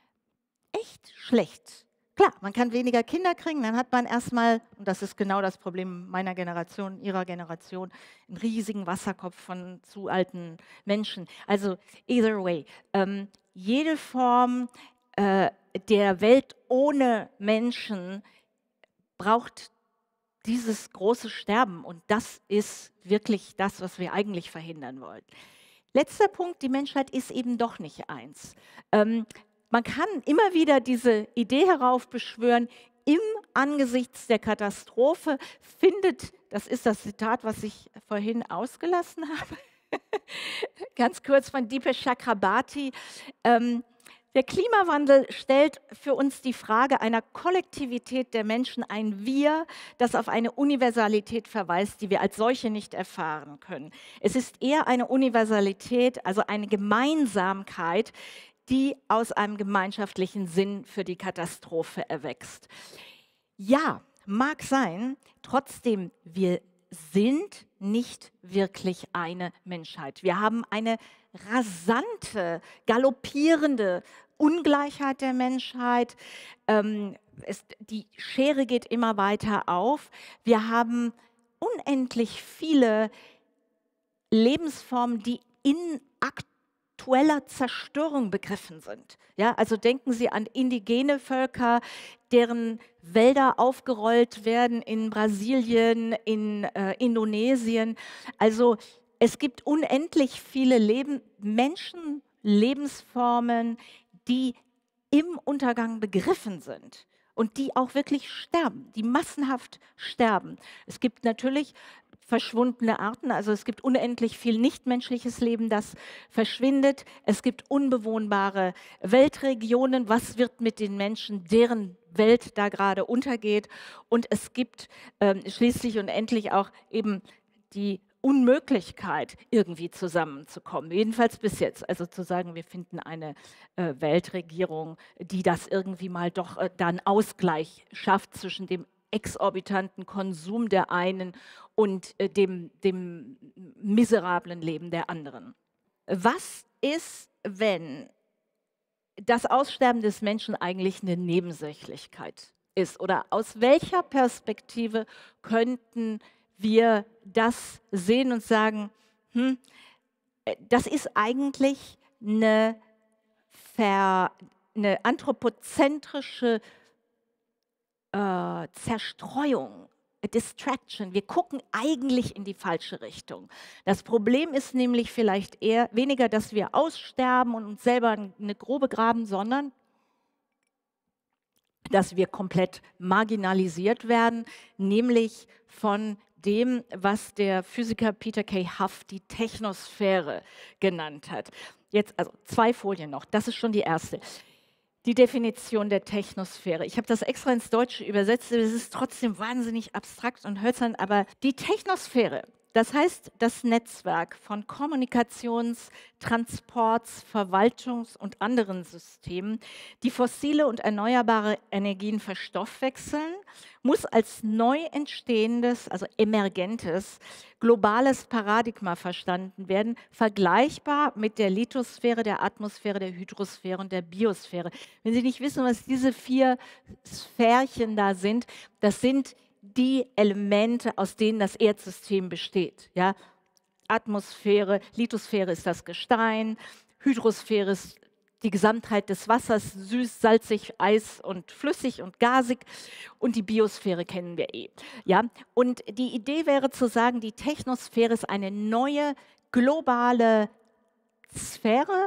echt schlecht. Klar, man kann weniger Kinder kriegen, dann hat man erstmal, und das ist genau das Problem meiner Generation, ihrer Generation, einen riesigen Wasserkopf von zu alten Menschen. Also either way, ähm, jede Form äh, der Welt ohne Menschen braucht dieses große Sterben und das ist wirklich das, was wir eigentlich verhindern wollen. Letzter Punkt, die Menschheit ist eben doch nicht eins. Ähm, Man kann immer wieder diese Idee heraufbeschwören, im Angesichts der Katastrophe findet, das ist das Zitat, was ich vorhin ausgelassen habe, ganz kurz von Dipesh Chakrabarti, ähm, der Klimawandel stellt für uns die Frage einer Kollektivität der Menschen, ein Wir, das auf eine Universalität verweist, die wir als solche nicht erfahren können. Es ist eher eine Universalität, also eine Gemeinsamkeit, die aus einem gemeinschaftlichen Sinn für die Katastrophe erwächst. Ja, mag sein, trotzdem, wir sind nicht wirklich eine Menschheit. Wir haben eine rasante, galoppierende Ungleichheit der Menschheit. Ähm, es, die Schere geht immer weiter auf. Wir haben unendlich viele Lebensformen, die in aktueller Zerstörung begriffen sind. Ja, also denken Sie an indigene Völker, deren Wälder aufgerollt werden in Brasilien, in äh, Indonesien. Also es gibt unendlich viele Leben, Menschen, Lebensformen, die im Untergang begriffen sind und die auch wirklich sterben, die massenhaft sterben. Es gibt natürlich verschwundene Arten, also es gibt unendlich viel nichtmenschliches Leben, das verschwindet. Es gibt unbewohnbare Weltregionen. Was wird mit den Menschen, deren Welt da gerade untergeht? Und es gibt ähm, schließlich und endlich auch eben die Unmöglichkeit, irgendwie zusammenzukommen. Jedenfalls bis jetzt. Also zu sagen, wir finden eine äh, Weltregierung, die das irgendwie mal doch äh, dann Ausgleich schafft zwischen dem exorbitanten Konsum der einen und äh, dem, dem miserablen Leben der anderen. Was ist, wenn das Aussterben des Menschen eigentlich eine Nebensächlichkeit ist? Oder aus welcher Perspektive könnten wir das sehen und sagen, hm, das ist eigentlich eine, ver, eine anthropozentrische äh, Zerstreuung, a Distraction. Wir gucken eigentlich in die falsche Richtung. Das Problem ist nämlich vielleicht eher weniger, dass wir aussterben und uns selber eine Grube graben, sondern dass wir komplett marginalisiert werden, nämlich von dem, was der Physiker Peter K. Huff die Technosphäre genannt hat. Jetzt also zwei Folien noch, das ist schon die erste. Die Definition der Technosphäre. Ich habe das extra ins Deutsche übersetzt, es ist trotzdem wahnsinnig abstrakt und hölzern, aber die Technosphäre Das heißt, das Netzwerk von Kommunikations-, Transports-, Verwaltungs- und anderen Systemen, die fossile und erneuerbare Energien verstoffwechseln, muss als neu entstehendes, also emergentes, globales Paradigma verstanden werden, vergleichbar mit der Lithosphäre, der Atmosphäre, der Hydrosphäre und der Biosphäre. Wenn Sie nicht wissen, was diese vier Sphärchen da sind, das sind die Elemente, aus denen das Erdsystem besteht. Ja? Atmosphäre, Lithosphäre ist das Gestein, Hydrosphäre ist die Gesamtheit des Wassers, süß, salzig, eis und flüssig und gasig, und die Biosphäre kennen wir eh. Ja? Und die Idee wäre zu sagen, die Technosphäre ist eine neue globale Sphäre,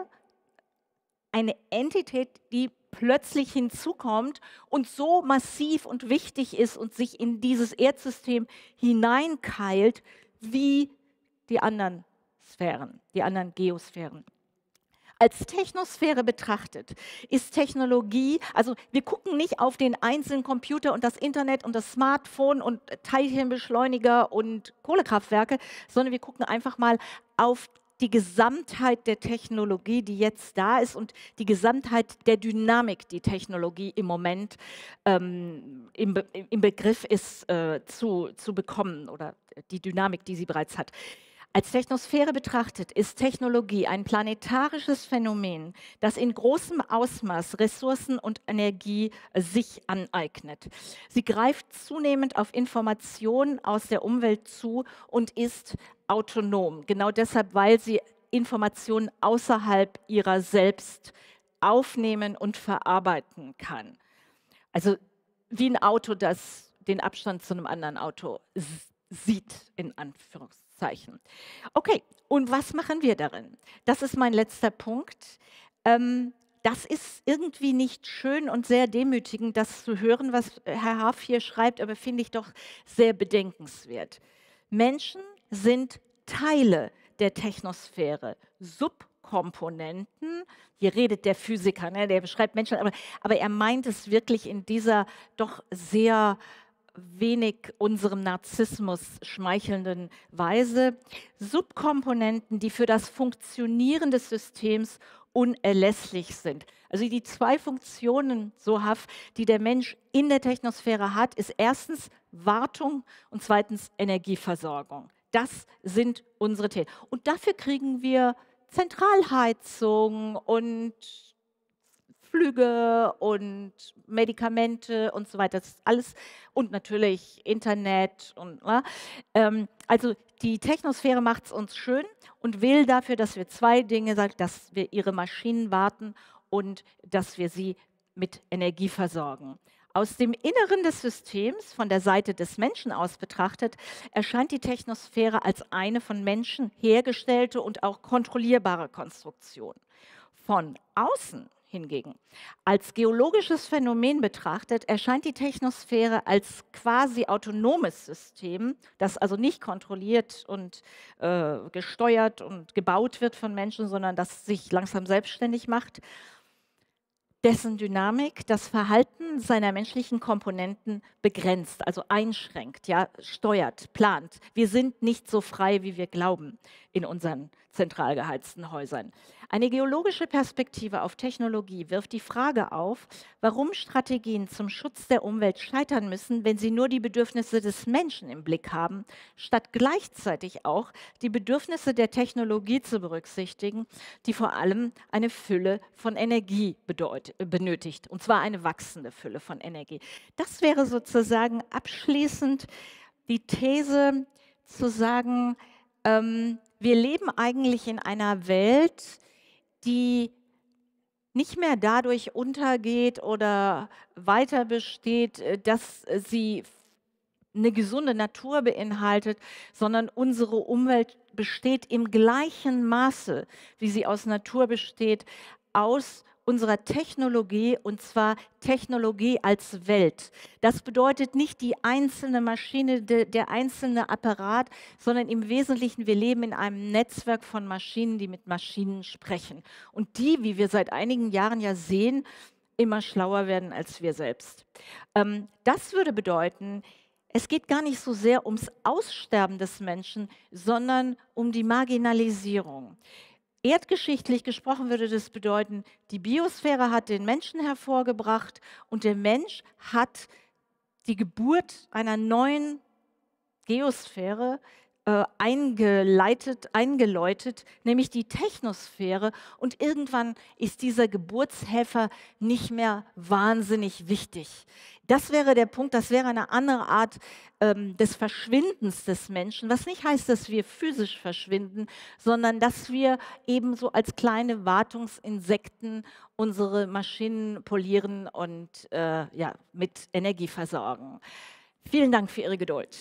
eine Entität, die plötzlich hinzukommt und so massiv und wichtig ist und sich in dieses Erdsystem hineinkeilt wie die anderen Sphären, die anderen Geosphären. Als Technosphäre betrachtet ist Technologie, also wir gucken nicht auf den einzelnen Computer und das Internet und das Smartphone und Teilchenbeschleuniger und Kohlekraftwerke, sondern wir gucken einfach mal auf die Gesamtheit der Technologie, die jetzt da ist, und die Gesamtheit der Dynamik, die Technologie im Moment ähm, im, Be im Begriff ist äh, zu, zu bekommen, oder die Dynamik, die sie bereits hat. Als Technosphäre betrachtet ist Technologie ein planetarisches Phänomen, das in großem Ausmaß Ressourcen und Energie äh, sich aneignet. Sie greift zunehmend auf Informationen aus der Umwelt zu und ist autonom. Genau deshalb, weil sie Informationen außerhalb ihrer selbst aufnehmen und verarbeiten kann. Also wie ein Auto, das den Abstand zu einem anderen Auto sieht, in Anführungszeichen. Okay, und was machen wir darin? Das ist mein letzter Punkt. Ähm, das ist irgendwie nicht schön und sehr demütigend, das zu hören, was Herr Harf hier schreibt, aber finde ich doch sehr bedenkenswert. Menschen sind Teile der Technosphäre, Subkomponenten. Hier redet der Physiker, ne, der beschreibt Menschen, aber, aber er meint es wirklich in dieser doch sehr wenig unserem Narzissmus schmeichelnden Weise. Subkomponenten, die für das Funktionieren des Systems unerlässlich sind. Also die zwei Funktionen, so Haff, die der Mensch in der Technosphäre hat, ist erstens Wartung und zweitens Energieversorgung. Das sind unsere Themen. Und dafür kriegen wir Zentralheizung und Flüge und Medikamente und so weiter. Das ist alles, und natürlich Internet. Und, äh, ähm, also die Technosphäre macht es uns schön und will dafür, dass wir zwei Dinge sagen, dass wir ihre Maschinen warten und dass wir sie mit Energie versorgen. Aus dem Inneren des Systems, von der Seite des Menschen aus betrachtet, erscheint die Technosphäre als eine von Menschen hergestellte und auch kontrollierbare Konstruktion. Von außen hingegen, als geologisches Phänomen betrachtet, erscheint die Technosphäre als quasi autonomes System, das also nicht kontrolliert und äh, gesteuert und gebaut wird von Menschen, sondern das sich langsam selbstständig macht, dessen Dynamik das Verhalten seiner menschlichen Komponenten begrenzt, also einschränkt, ja, steuert, plant. Wir sind nicht so frei, wie wir glauben in unseren zentral geheizten Häusern. Eine geologische Perspektive auf Technologie wirft die Frage auf, warum Strategien zum Schutz der Umwelt scheitern müssen, wenn sie nur die Bedürfnisse des Menschen im Blick haben, statt gleichzeitig auch die Bedürfnisse der Technologie zu berücksichtigen, die vor allem eine Fülle von Energie bedeut- benötigt, und zwar eine wachsende Fülle von Energie. Das wäre sozusagen abschließend die These, zu sagen, ähm, wir leben eigentlich in einer Welt, die nicht mehr dadurch untergeht oder weiter besteht, äh, dass äh, sie eine gesunde Natur beinhaltet, sondern unsere Umwelt besteht im gleichen Maße, wie sie aus Natur besteht, aus unserer Technologie, und zwar Technologie als Welt. Das bedeutet nicht die einzelne Maschine, de, der einzelne Apparat, sondern im Wesentlichen, wir leben in einem Netzwerk von Maschinen, die mit Maschinen sprechen. Und die, wie wir seit einigen Jahren ja sehen, immer schlauer werden als wir selbst. Ähm, das würde bedeuten, Es geht gar nicht so sehr ums Aussterben des Menschen, sondern um die Marginalisierung. Erdgeschichtlich gesprochen würde das bedeuten, die Biosphäre hat den Menschen hervorgebracht und der Mensch hat die Geburt einer neuen Geosphäre äh, eingeleitet, eingeläutet, nämlich die Technosphäre. Und irgendwann ist dieser Geburtshelfer nicht mehr wahnsinnig wichtig. Das wäre der Punkt, das wäre eine andere Art ähm, des Verschwindens des Menschen, was nicht heißt, dass wir physisch verschwinden, sondern dass wir ebenso als kleine Wartungsinsekten unsere Maschinen polieren und äh, ja, mit Energie versorgen. Vielen Dank für Ihre Geduld.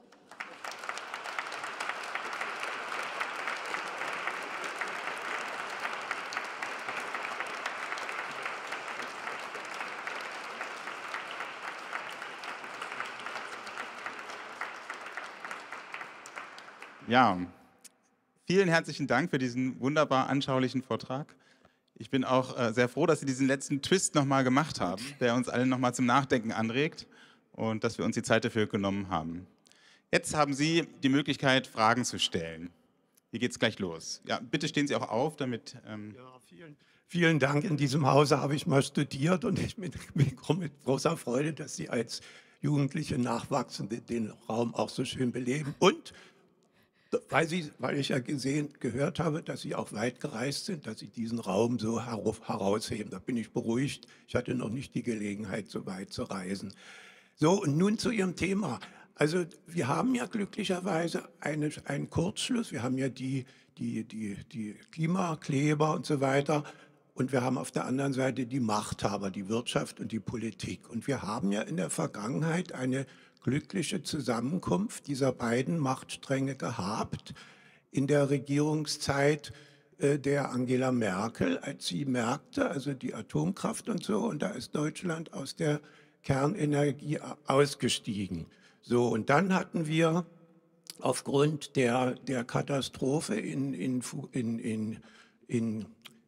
Ja, vielen herzlichen Dank für diesen wunderbar anschaulichen Vortrag. Ich bin auch äh, sehr froh, dass Sie diesen letzten Twist nochmal gemacht haben, der uns alle nochmal zum Nachdenken anregt und dass wir uns die Zeit dafür genommen haben. Jetzt haben Sie die Möglichkeit, Fragen zu stellen. Hier geht es gleich los. Ja, bitte stehen Sie auch auf, damit... Ähm ja, vielen, vielen Dank. In diesem Hause habe ich mal studiert und ich bin, bin mit großer Freude, dass Sie als jugendliche Nachwachsende den Raum auch so schön beleben. Und weil, Sie, weil ich ja gesehen, gehört habe, dass Sie auch weit gereist sind, dass Sie diesen Raum so herausheben. Da bin ich beruhigt. Ich hatte noch nicht die Gelegenheit, so weit zu reisen. So, und nun zu Ihrem Thema. Also wir haben ja glücklicherweise eine, einen Kurzschluss. Wir haben ja die, die, die, die Klimakleber und so weiter. Und wir haben auf der anderen Seite die Machthaber, die Wirtschaft und die Politik. Und wir haben ja in der Vergangenheit eine glückliche Zusammenkunft dieser beiden Machtstränge gehabt in der Regierungszeit äh, der Angela Merkel, als sie merkte, also die Atomkraft und so, und da ist Deutschland aus der Kernenergie ausgestiegen. So, und dann hatten wir aufgrund der, der Katastrophe in, in, in, in, in,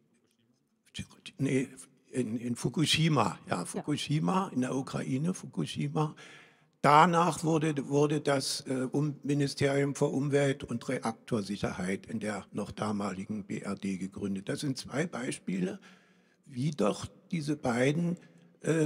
nee, in, in Fukushima, ja, Fukushima, in der Ukraine, Fukushima. Danach wurde, wurde das äh, um, Ministerium für Umwelt und Reaktorsicherheit in der noch damaligen B R D gegründet. Das sind zwei Beispiele, wie doch diese beiden, äh,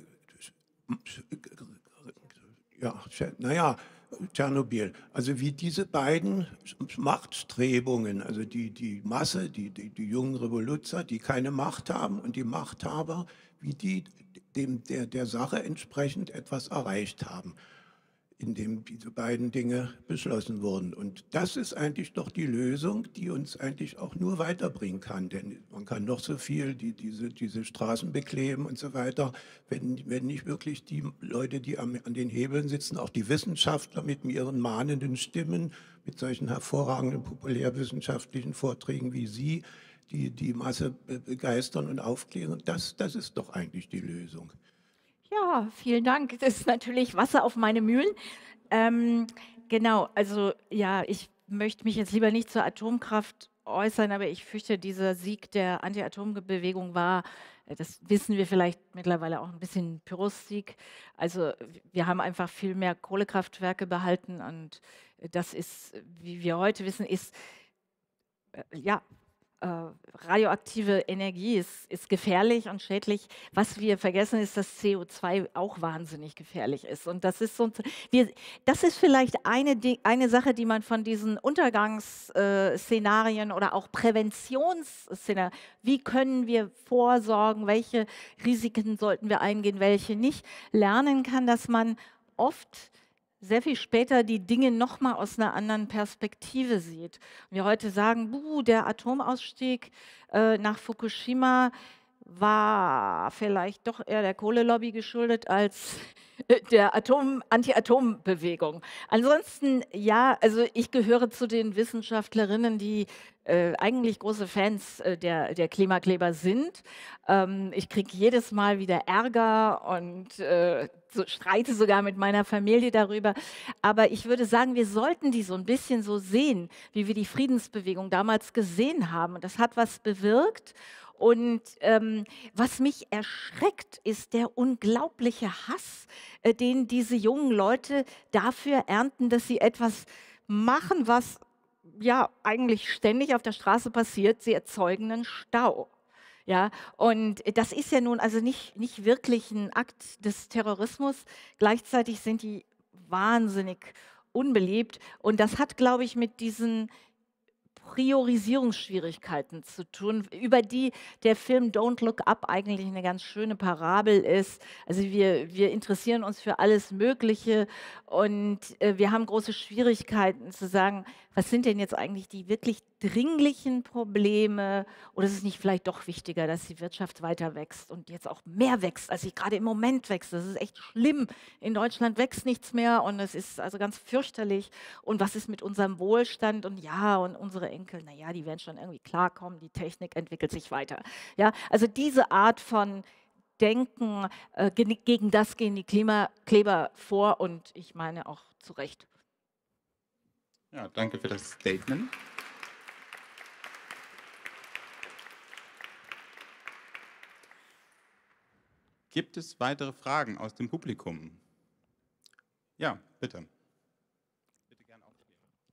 ja, naja, Tschernobyl, also wie diese beiden Machtstrebungen, also die, die Masse, die, die, die jungen Revoluzer, die keine Macht haben, und die Machthaber, wie die dem, der, der Sache entsprechend etwas erreicht haben, indem diese beiden Dinge beschlossen wurden. Und das ist eigentlich doch die Lösung, die uns eigentlich auch nur weiterbringen kann. Denn man kann noch so viel die, diese, diese Straßen bekleben und so weiter, wenn, wenn nicht wirklich die Leute, die am, an den Hebeln sitzen, auch die Wissenschaftler mit ihren mahnenden Stimmen, mit solchen hervorragenden populärwissenschaftlichen Vorträgen wie Sie, die die Masse begeistern und aufklären, das, das ist doch eigentlich die Lösung. Ja, vielen Dank. Das ist natürlich Wasser auf meine Mühlen. Ähm, genau, also ja, ich möchte mich jetzt lieber nicht zur Atomkraft äußern, aber ich fürchte, dieser Sieg der Anti-Atom-Bewegung war, das wissen wir vielleicht mittlerweile auch ein bisschen Pyrrhus-Sieg. Also wir haben einfach viel mehr Kohlekraftwerke behalten und das ist, wie wir heute wissen, ist äh, ja, Uh, radioaktive Energie ist, ist gefährlich und schädlich. Was wir vergessen, ist, dass C O zwei auch wahnsinnig gefährlich ist. Und das ist, so, wir, das ist vielleicht eine, eine Sache, die man von diesen Untergangsszenarien äh, oder auch Präventionsszenarien, wie können wir vorsorgen, welche Risiken sollten wir eingehen, welche nicht, lernen kann, dass man oft sehr viel später die Dinge nochmal aus einer anderen Perspektive sieht. Und wir heute sagen, buh, der Atomausstieg äh, nach Fukushima war vielleicht doch eher der Kohlelobby geschuldet als der Atom, Anti-Atom-Bewegung. Ansonsten, ja, also ich gehöre zu den Wissenschaftlerinnen, die äh, eigentlich große Fans äh, der, der Klimakleber sind. Ähm, ich kriege jedes Mal wieder Ärger und äh, so, streite sogar mit meiner Familie darüber. Aber ich würde sagen, wir sollten die so ein bisschen so sehen, wie wir die Friedensbewegung damals gesehen haben. Und das hat was bewirkt. Und ähm, was mich erschreckt, ist der unglaubliche Hass, äh, den diese jungen Leute dafür ernten, dass sie etwas machen, was ja eigentlich ständig auf der Straße passiert. Sie erzeugen einen Stau. Ja, und das ist ja nun also nicht, nicht wirklich ein Akt des Terrorismus. Gleichzeitig sind die wahnsinnig unbeliebt. Und das hat, glaube ich, mit diesen Priorisierungsschwierigkeiten zu tun, über die der Film Don't Look Up eigentlich eine ganz schöne Parabel ist. Also wir, wir interessieren uns für alles Mögliche und äh, wir haben große Schwierigkeiten zu sagen, was sind denn jetzt eigentlich die wirklich dringlichen Probleme oder ist es nicht vielleicht doch wichtiger, dass die Wirtschaft weiter wächst und jetzt auch mehr wächst, als sie gerade im Moment wächst. Das ist echt schlimm. In Deutschland wächst nichts mehr und es ist also ganz fürchterlich. Und was ist mit unserem Wohlstand? Und ja, und unsere Enkel, naja, die werden schon irgendwie klarkommen, die Technik entwickelt sich weiter. Ja, also diese Art von Denken, äh, gegen das gehen die Klimakleber vor und ich meine auch zu Recht. Ja, danke für das Statement. Gibt es weitere Fragen aus dem Publikum? Ja, bitte. Bitte gerne aufstehen.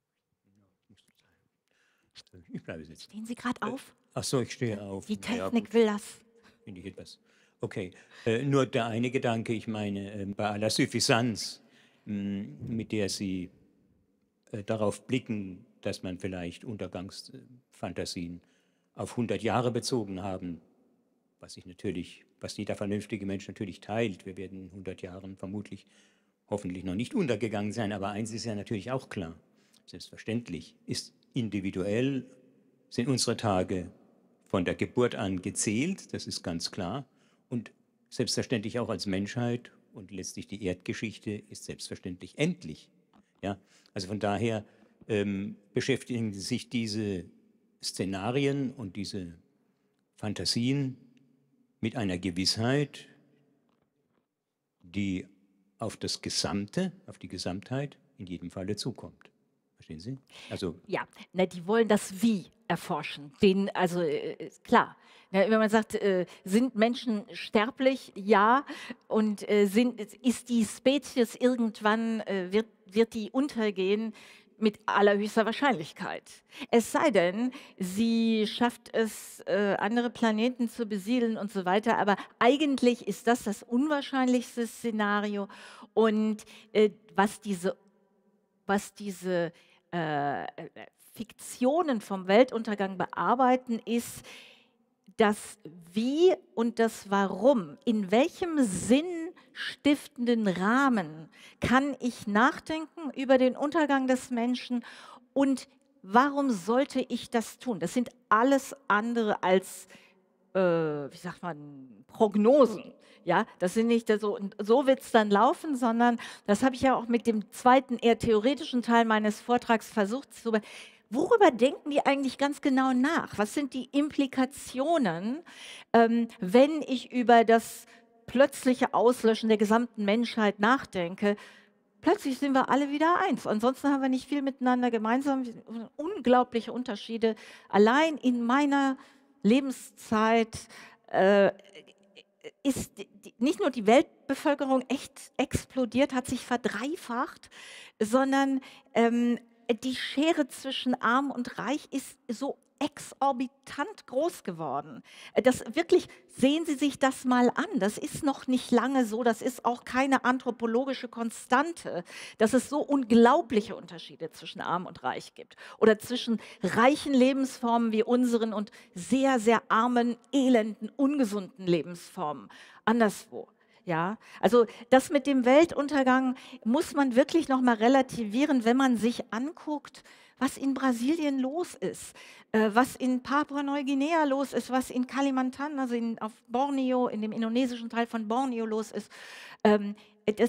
Ich bleibe sitzen. Stehen Sie gerade auf? Ach so, ich stehe auf. Die Ja, Technik gut. will das. Finde ich etwas. Okay, äh, nur der eine Gedanke, ich meine, äh, bei aller Suffisanz, mh, mit der Sie äh, darauf blicken, dass man vielleicht Untergangsfantasien auf hundert Jahre bezogen haben, was ich natürlich, was jeder vernünftige Mensch natürlich teilt. Wir werden in hundert Jahren vermutlich hoffentlich noch nicht untergegangen sein, aber eins ist ja natürlich auch klar, selbstverständlich ist individuell, sind unsere Tage von der Geburt an gezählt, das ist ganz klar, und selbstverständlich auch als Menschheit und letztlich die Erdgeschichte ist selbstverständlich endlich. Ja? Also von daher ähm, beschäftigen sich diese Szenarien und diese Fantasien mit einer Gewissheit, die auf das Gesamte, auf die Gesamtheit in jedem Falle zukommt. Verstehen Sie? Also Ja, na, die wollen das Wie erforschen. Den, also äh, ist klar. Na, wenn man sagt, äh, sind Menschen sterblich? Ja. Und äh, sind, ist die Spezies irgendwann, äh, wird, wird die untergehen? Mit allerhöchster Wahrscheinlichkeit. Es sei denn, sie schafft es, äh, andere Planeten zu besiedeln und so weiter. Aber eigentlich ist das das unwahrscheinlichste Szenario. Und äh, was diese, was diese äh, Fiktionen vom Weltuntergang bearbeiten, ist das Wie und das Warum. In welchem sinnstiftenden Rahmen kann ich nachdenken über den Untergang des Menschen und warum sollte ich das tun? Das sind alles andere als, äh, wie sagt man, Prognosen. Ja, das sind nicht so, so wird es dann laufen, sondern das habe ich ja auch mit dem zweiten, eher theoretischen Teil meines Vortrags versucht zu. Worüber denken die eigentlich ganz genau nach? Was sind die Implikationen, ähm, wenn ich über das plötzliche Auslöschen der gesamten Menschheit nachdenke? Plötzlich sind wir alle wieder eins. Ansonsten haben wir nicht viel miteinander gemeinsam. Unglaubliche Unterschiede. Allein in meiner Lebenszeit äh, ist die, nicht nur die Weltbevölkerung echt explodiert, hat sich verdreifacht, sondern ähm, die Schere zwischen Arm und Reich ist so exorbitant groß geworden. Das wirklich, sehen Sie sich das mal an. Das ist noch nicht lange so. Das ist auch keine anthropologische Konstante, dass es so unglaubliche Unterschiede zwischen Arm und Reich gibt. Oder zwischen reichen Lebensformen wie unseren und sehr, sehr armen, elenden, ungesunden Lebensformen anderswo. Ja, also das mit dem Weltuntergang muss man wirklich noch mal relativieren, wenn man sich anguckt, was in Brasilien los ist, äh, was in Papua-Neuguinea los ist, was in Kalimantan, also in, auf Borneo, in dem indonesischen Teil von Borneo los ist. Ähm, das,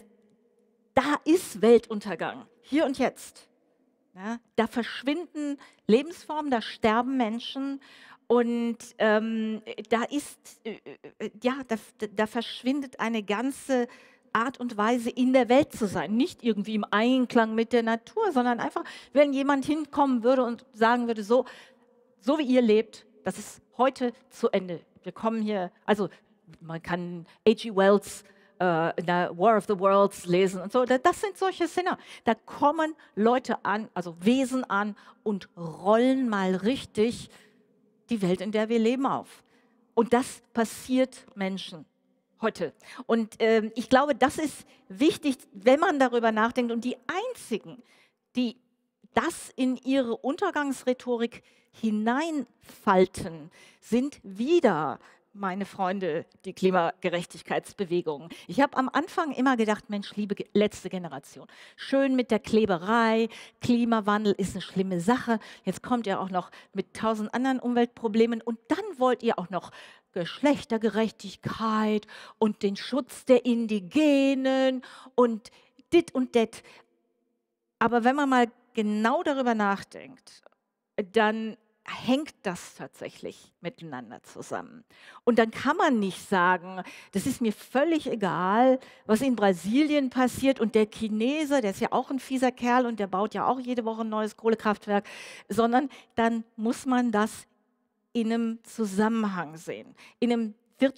da ist Weltuntergang, hier und jetzt. Ja, da verschwinden Lebensformen, da sterben Menschen. Und ähm, da ist, äh, ja, da, da verschwindet eine ganze Art und Weise, in der Welt zu sein. Nicht irgendwie im Einklang mit der Natur, sondern einfach, wenn jemand hinkommen würde und sagen würde, so, so wie ihr lebt, das ist heute zu Ende. Wir kommen hier, also man kann H G Wells äh, in der War of the Worlds lesen und so. Das sind solche Szenen. Da kommen Leute an, also Wesen an und rollen mal richtig die Welt, in der wir leben, auf. Und das passiert Menschen heute. Und ähm, ich glaube, das ist wichtig, wenn man darüber nachdenkt. Und die einzigen, die das in ihre Untergangsrhetorik hineinfalten, sind wieder meine Freunde, die Klimagerechtigkeitsbewegung. Ich habe am Anfang immer gedacht, Mensch, liebe ge- letzte Generation, schön mit der Kleberei, Klimawandel ist eine schlimme Sache. Jetzt kommt ihr auch noch mit tausend anderen Umweltproblemen und dann wollt ihr auch noch Geschlechtergerechtigkeit und den Schutz der Indigenen und dit und det. Aber wenn man mal genau darüber nachdenkt, dann hängt das tatsächlich miteinander zusammen. Und dann kann man nicht sagen, das ist mir völlig egal, was in Brasilien passiert und der Chinese, der ist ja auch ein fieser Kerl und der baut ja auch jede Woche ein neues Kohlekraftwerk, sondern dann muss man das in einem Zusammenhang sehen, in einem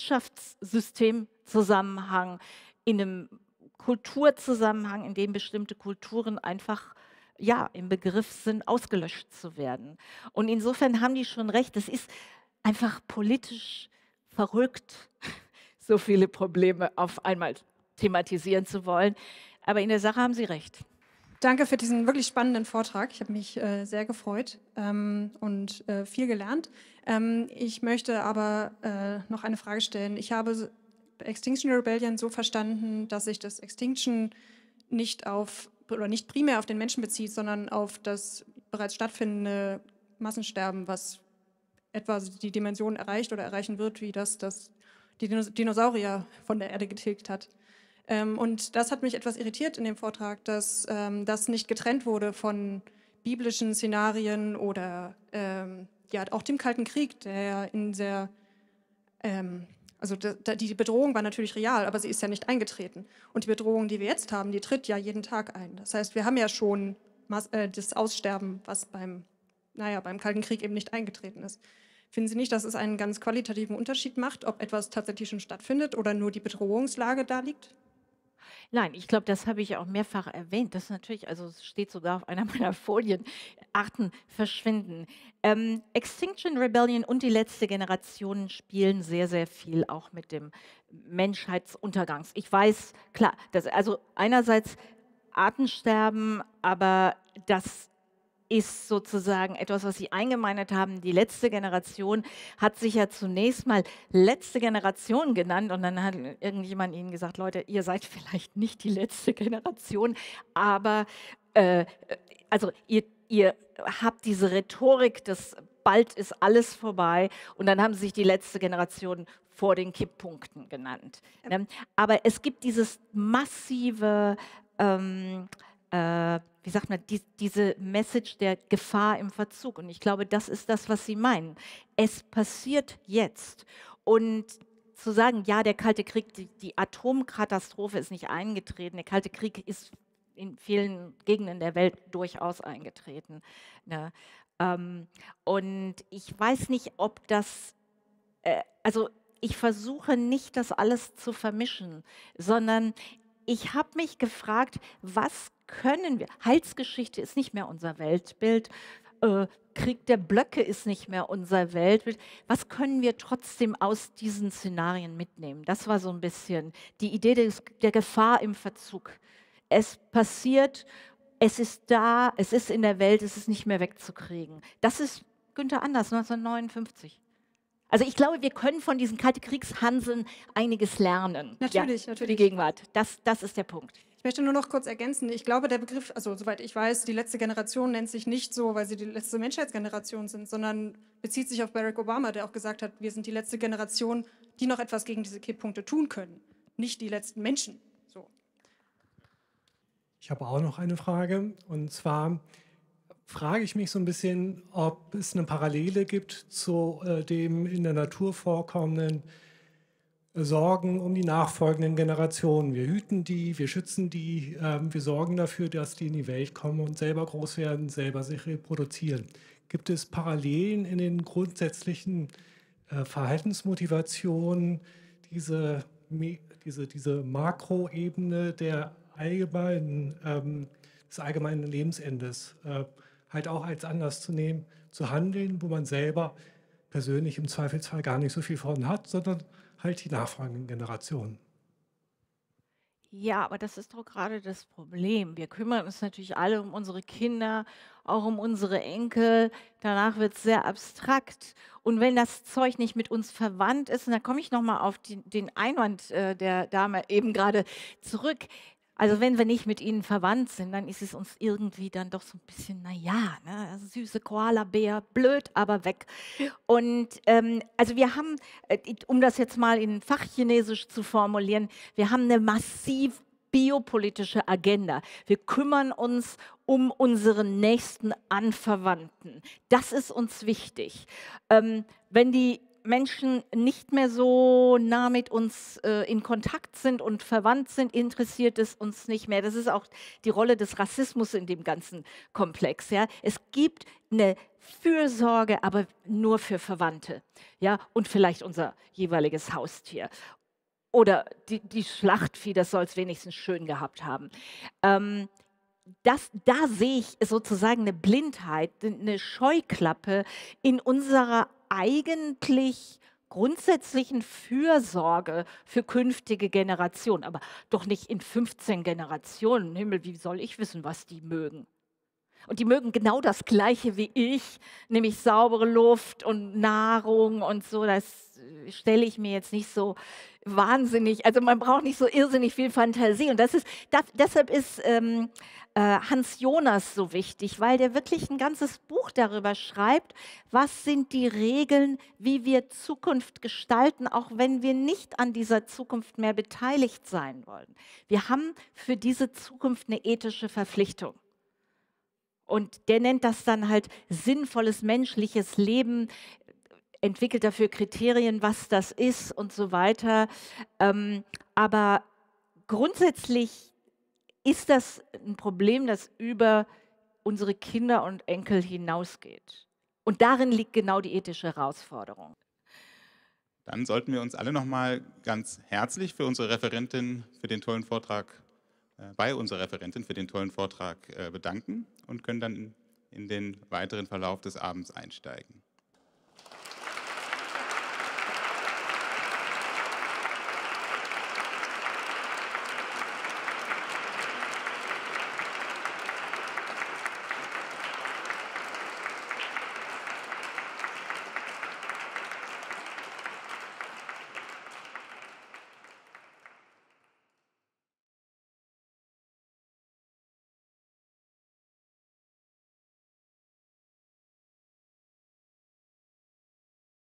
Wirtschaftssystemzusammenhang, in einem Kulturzusammenhang, in dem bestimmte Kulturen einfach ja, im Begriff sind, ausgelöscht zu werden. Und insofern haben die schon recht, es ist einfach politisch verrückt, so viele Probleme auf einmal thematisieren zu wollen. Aber in der Sache haben Sie recht. Danke für diesen wirklich spannenden Vortrag. Ich habe mich äh, sehr gefreut ähm, und äh, viel gelernt. Ähm, ich möchte aber äh, noch eine Frage stellen. Ich habe Extinction Rebellion so verstanden, dass sich das Extinction nicht auf oder nicht primär auf den Menschen bezieht, sondern auf das bereits stattfindende Massensterben, was etwa die Dimension erreicht oder erreichen wird, wie das, das die Dinosaurier von der Erde getilgt hat. Ähm, und das hat mich etwas irritiert in dem Vortrag, dass ähm, das nicht getrennt wurde von biblischen Szenarien oder ähm, ja, auch dem Kalten Krieg, der ja in sehr ähm, Also die Bedrohung war natürlich real, aber sie ist ja nicht eingetreten. Und die Bedrohung, die wir jetzt haben, die tritt ja jeden Tag ein. Das heißt, wir haben ja schon das Aussterben, was beim, naja, beim Kalten Krieg eben nicht eingetreten ist. Finden Sie nicht, dass es einen ganz qualitativen Unterschied macht, ob etwas tatsächlich schon stattfindet oder nur die Bedrohungslage da liegt? Nein, ich glaube, das habe ich auch mehrfach erwähnt. Das ist natürlich, also es steht sogar auf einer meiner Folien, Arten verschwinden. Ähm, Extinction Rebellion und die letzte Generation spielen sehr, sehr viel auch mit dem Menschheitsuntergangs. Ich weiß, klar, dass, also einerseits Artensterben, aber das ist sozusagen etwas, was Sie eingemeindet haben. Die letzte Generation hat sich ja zunächst mal letzte Generation genannt und dann hat irgendjemand Ihnen gesagt, Leute, ihr seid vielleicht nicht die letzte Generation, aber äh, also ihr, ihr habt diese Rhetorik, dass bald ist alles vorbei und dann haben Sie sich die letzte Generation vor den Kipppunkten genannt. Ja. Aber es gibt dieses massive ähm, äh, wie sagt man, die, diese Message der Gefahr im Verzug. Und ich glaube, das ist das, was Sie meinen. Es passiert jetzt. Und zu sagen, ja, der Kalte Krieg, die, die Atomkatastrophe ist nicht eingetreten. Der Kalte Krieg ist in vielen Gegenden der Welt durchaus eingetreten. Ne? Ähm, und ich weiß nicht, ob das, äh, also ich versuche nicht, das alles zu vermischen, sondern ich habe mich gefragt, was können wir, Heilsgeschichte ist nicht mehr unser Weltbild, äh, Krieg der Blöcke ist nicht mehr unser Weltbild, was können wir trotzdem aus diesen Szenarien mitnehmen? Das war so ein bisschen die Idee des, der Gefahr im Verzug. Es passiert, es ist da, es ist in der Welt, es ist nicht mehr wegzukriegen. Das ist Günther Anders, neunzehnhundertneunundfünfzig. Also ich glaube, wir können von diesen Kalte Kriegshanseln einiges lernen. Natürlich, ja, natürlich. Für die Gegenwart. Das, das ist der Punkt. Ich möchte nur noch kurz ergänzen. Ich glaube, der Begriff, also soweit ich weiß, die letzte Generation nennt sich nicht so, weil sie die letzte Menschheitsgeneration sind, sondern bezieht sich auf Barack Obama, der auch gesagt hat, wir sind die letzte Generation, die noch etwas gegen diese Kipppunkte tun können. Nicht die letzten Menschen. So. Ich habe auch noch eine Frage, und zwar frage ich mich so ein bisschen, ob es eine Parallele gibt zu äh, dem in der Natur vorkommenden äh, Sorgen um die nachfolgenden Generationen. Wir hüten die, wir schützen die, äh, wir sorgen dafür, dass die in die Welt kommen und selber groß werden, selber sich reproduzieren. Gibt es Parallelen in den grundsätzlichen äh, Verhaltensmotivation, diese, diese, diese Makroebene der allgemeinen, ähm, des allgemeinen Lebensendes äh, halt auch als Anlass zu nehmen, zu handeln, wo man selber persönlich im Zweifelsfall gar nicht so viel von hat, sondern halt die nachfolgenden Generationen. Ja, aber das ist doch gerade das Problem. Wir kümmern uns natürlich alle um unsere Kinder, auch um unsere Enkel. Danach wird es sehr abstrakt. Und wenn das Zeug nicht mit uns verwandt ist, und da komme ich nochmal auf die, den Einwand äh, der Dame eben gerade zurück. Also wenn wir nicht mit ihnen verwandt sind, dann ist es uns irgendwie dann doch so ein bisschen, naja, ne, süße Koala-Bär, blöd, aber weg. Und ähm, also wir haben, äh, um das jetzt mal in Fachchinesisch zu formulieren, wir haben eine massiv biopolitische Agenda. Wir kümmern uns um unsere nächsten Anverwandten. Das ist uns wichtig. Ähm, wenn die Menschen nicht mehr so nah mit uns äh, in Kontakt sind und verwandt sind, interessiert es uns nicht mehr. Das ist auch die Rolle des Rassismus in dem ganzen Komplex. Ja? Es gibt eine Fürsorge, aber nur für Verwandte, ja? Und vielleicht unser jeweiliges Haustier. Oder die, die Schlachtvieh, das soll es wenigstens schön gehabt haben. Ähm, das, da sehe ich sozusagen eine Blindheit, eine Scheuklappe in unserer eigentlich grundsätzlichen Fürsorge für künftige Generationen. Aber doch nicht in fünfzehn Generationen. Himmel, wie soll ich wissen, was die mögen? Und die mögen genau das Gleiche wie ich, nämlich saubere Luft und Nahrung und so. Das stelle ich mir jetzt nicht so wahnsinnig, also man braucht nicht so irrsinnig viel Fantasie. Und das ist, das, deshalb ist ähm, äh, Hans Jonas so wichtig, weil der wirklich ein ganzes Buch darüber schreibt, was sind die Regeln, wie wir Zukunft gestalten, auch wenn wir nicht an dieser Zukunft mehr beteiligt sein wollen. Wir haben für diese Zukunft eine ethische Verpflichtung. Und der nennt das dann halt sinnvolles menschliches Leben, entwickelt dafür Kriterien, was das ist und so weiter. Ähm, aber grundsätzlich ist das ein Problem, das über unsere Kinder und Enkel hinausgeht. Und darin liegt genau die ethische Herausforderung. Dann sollten wir uns alle nochmal ganz herzlich für unsere Referentin für den tollen Vortrag bei unserer Referentin für den tollen Vortrag bedanken und können dann in den weiteren Verlauf des Abends einsteigen.